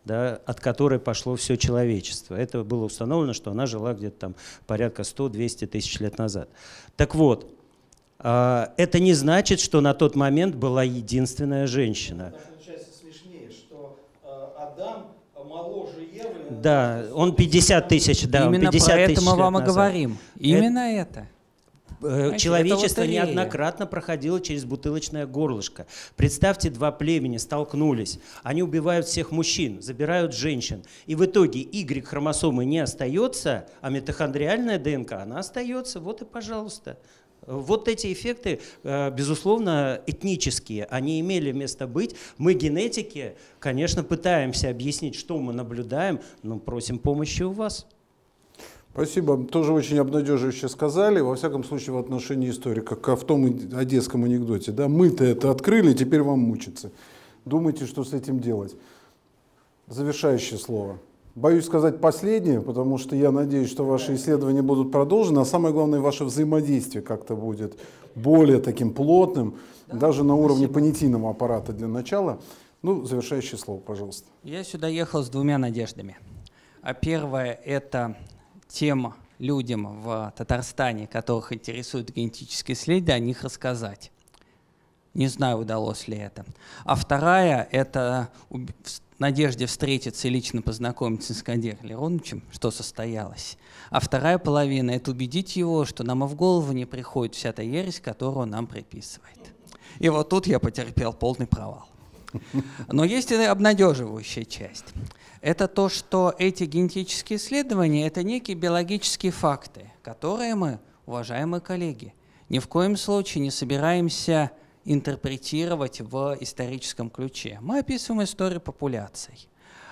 S5: да, от которой пошло все человечество. Это было установлено, что она жила где-то там порядка сто-двести тысяч лет назад. Так вот, это не значит, что на тот момент была единственная женщина.
S3: Получается смешнее, что Адам моложе Евы.
S5: Да, он пятьдесят тысяч, да,
S2: Именно
S5: пятьдесят
S2: про это
S5: тысяч
S2: мы
S5: лет
S2: вам и
S5: назад.
S2: говорим. Именно это. Знаете,
S5: Человечество
S2: это лотерея.
S5: неоднократно проходило через бутылочное горлышко. Представьте, два племени столкнулись. Они убивают всех мужчин, забирают женщин. И в итоге Y-хромосомы не остается, а митохондриальная ДНК, она остается. Вот и пожалуйста. Вот эти эффекты, безусловно, этнические, они имели место быть. Мы, генетики, конечно, пытаемся объяснить, что мы наблюдаем, но просим помощи у вас.
S1: Спасибо. Тоже очень обнадеживающе сказали. Во всяком случае, в отношении истории, как в том одесском анекдоте. Да? Мы-то это открыли, теперь вам мучиться. Думайте, что с этим делать. Завершающее слово. Боюсь сказать последнее, потому что я надеюсь, что ваши исследования будут продолжены, а самое главное, ваше взаимодействие как-то будет более таким плотным, да, даже на уровне понятийного аппарата для начала. Ну, завершающее слово, пожалуйста.
S2: Я сюда ехал с двумя надеждами. А первое – это тем людям в Татарстане, которых интересуют генетические исследования, о них рассказать. Не знаю, удалось ли это. А вторая – это в надежде встретиться и лично познакомиться с Кадиром Лероновичем, что состоялось. А вторая половина – это убедить его, что нам и в голову не приходит вся та ересь, которую он нам приписывает. И вот тут я потерпел полный провал. Но есть и обнадеживающая часть. Это то, что эти генетические исследования – это некие биологические факты, которые мы, уважаемые коллеги, ни в коем случае не собираемся интерпретировать в историческом ключе. Мы описываем историю популяций,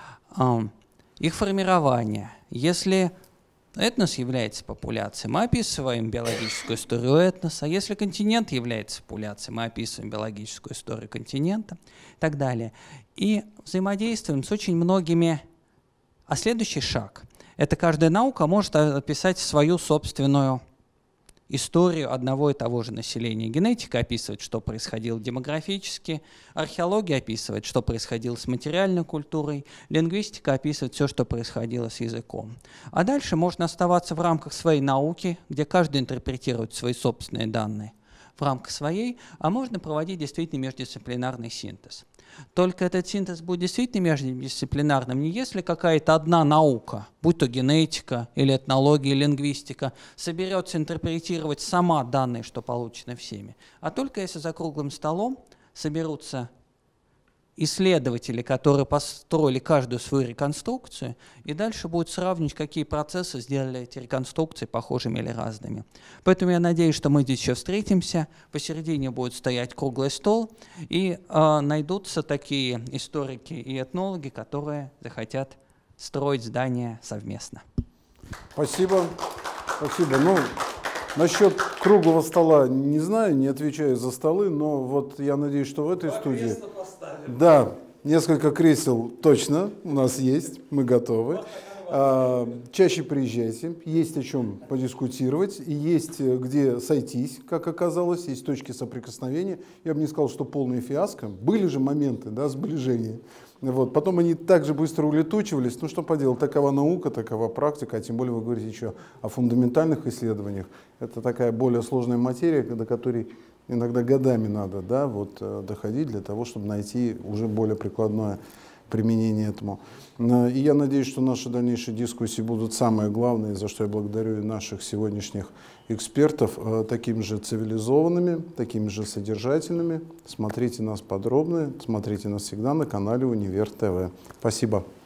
S2: их формирование. Если этнос является популяцией, мы описываем биологическую историю этноса. Если континент является популяцией, мы описываем биологическую историю континента и так далее. И взаимодействуем с очень многими. А следующий шаг – это каждая наука может описать свою собственную историю одного и того же населения. Генетика описывает, что происходило демографически, археология описывает, что происходило с материальной культурой, лингвистика описывает все, что происходило с языком. А дальше можно оставаться в рамках своей науки, где каждый интерпретирует свои собственные данные в рамках своей, а можно проводить действительно междисциплинарный синтез. Только этот синтез будет действительно междисциплинарным, не если какая-то одна наука, будь то генетика или этнология, или лингвистика, соберется интерпретировать сама данные, что получено всеми, а только если за круглым столом соберутся исследователи, которые построили каждую свою реконструкцию, и дальше будут сравнивать, какие процессы сделали эти реконструкции похожими или разными. Поэтому я надеюсь, что мы здесь еще встретимся, посередине будет стоять круглый стол, и э, найдутся такие историки и этнологи, которые захотят строить здания совместно.
S1: Спасибо. Спасибо. Ну, насчет круглого стола не знаю, не отвечаю за столы, но вот я надеюсь, что в этой студии... Да, несколько кресел точно у нас есть, мы готовы. А, чаще приезжайте, есть о чем подискутировать, и есть где сойтись, как оказалось, есть точки соприкосновения. Я бы не сказал, что полная фиаско. Были же моменты, да, сближения. Вот. Потом они так же быстро улетучивались. Ну что поделать, такова наука, такова практика, а тем более вы говорите еще о фундаментальных исследованиях. Это такая более сложная материя, до которой иногда годами надо, да, вот, доходить для того, чтобы найти уже более прикладное применение этому. И я надеюсь, что наши дальнейшие дискуссии будут самое главное, за что я благодарю и наших сегодняшних экспертов, такими же цивилизованными, такими же содержательными. Смотрите нас подробно, смотрите нас всегда на канале Универ ТВ. Спасибо.